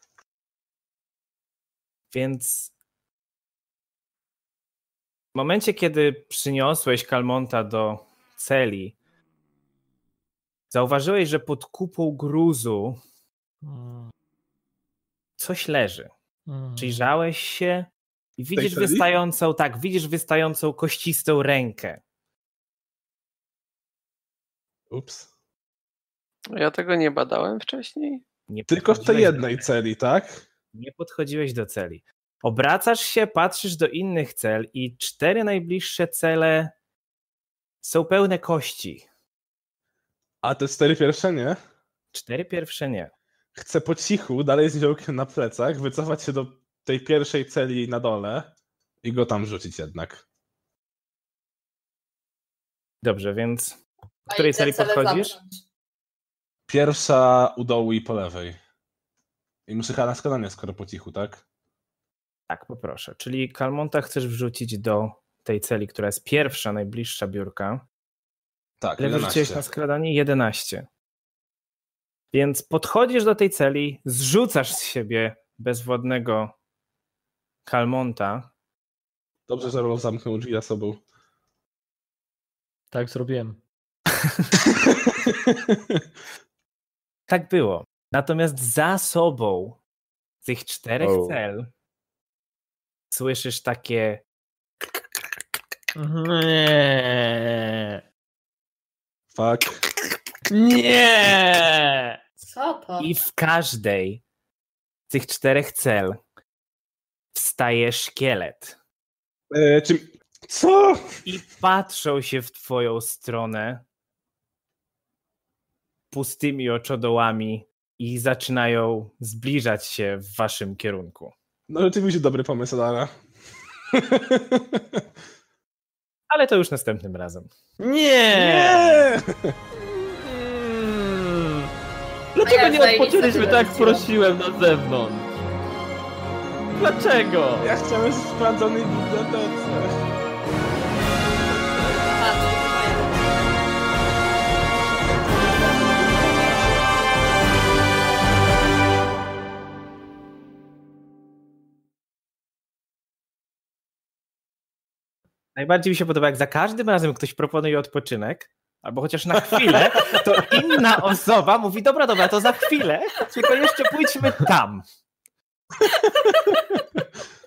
Więc w momencie, kiedy przyniosłeś Kalmonta do celi, zauważyłeś, że pod kupą gruzu Mm, coś leży. mm. Przyjrzałeś się i widzisz celi? wystającą, tak, widzisz wystającą kościstą rękę. Ups. Ja tego nie badałem wcześniej? Nie Tylko w tej podchodziłeś do jednej celi. celi, tak? Nie podchodziłeś do celi. Obracasz się, patrzysz do innych cel i cztery najbliższe cele są pełne kości. A te cztery pierwsze nie? Cztery pierwsze nie. Chcę po cichu, dalej z niziołkiem na plecach, wycofać się do tej pierwszej celi na dole i go tam rzucić jednak. Dobrze, więc do A której i te celi cele podchodzisz? zamknąć. Pierwsza u dołu i po lewej. I muszę chyba na składanie, skoro po cichu, tak? Tak, poproszę. Czyli Kalmonta chcesz wrzucić do tej celi, która jest pierwsza, najbliższa biurka. Tak, Ile wyrzuciłeś jedenaście. na skradanie? jedenaście. Więc podchodzisz do tej celi, zrzucasz z siebie bezwładnego Kalmonta. Dobrze, że Rolf zamknął drzwi za sobą. Tak zrobiłem. Tak było. Natomiast za sobą z tych czterech O. cel słyszysz takie Nie. Fuck. Nie. Co to? i w każdej z tych czterech cel wstaje szkielet. E, czy... Co? I patrzą się w twoją stronę pustymi oczodołami i zaczynają zbliżać się w waszym kierunku. No rzeczywiście dobry pomysł, Lara. Ale to już następnym razem. Nie. Nie! Mm. Dlaczego ja nie tutaj odpoczęliśmy nic tak nie jak prosiłem na zewnątrz? Dlaczego? Ja chciałem w sprawdzonej bibliotece. Najbardziej mi się podoba, jak za każdym razem ktoś proponuje odpoczynek, albo chociaż na chwilę, to inna osoba mówi, dobra, dobra, to za chwilę, tylko jeszcze pójdźmy tam.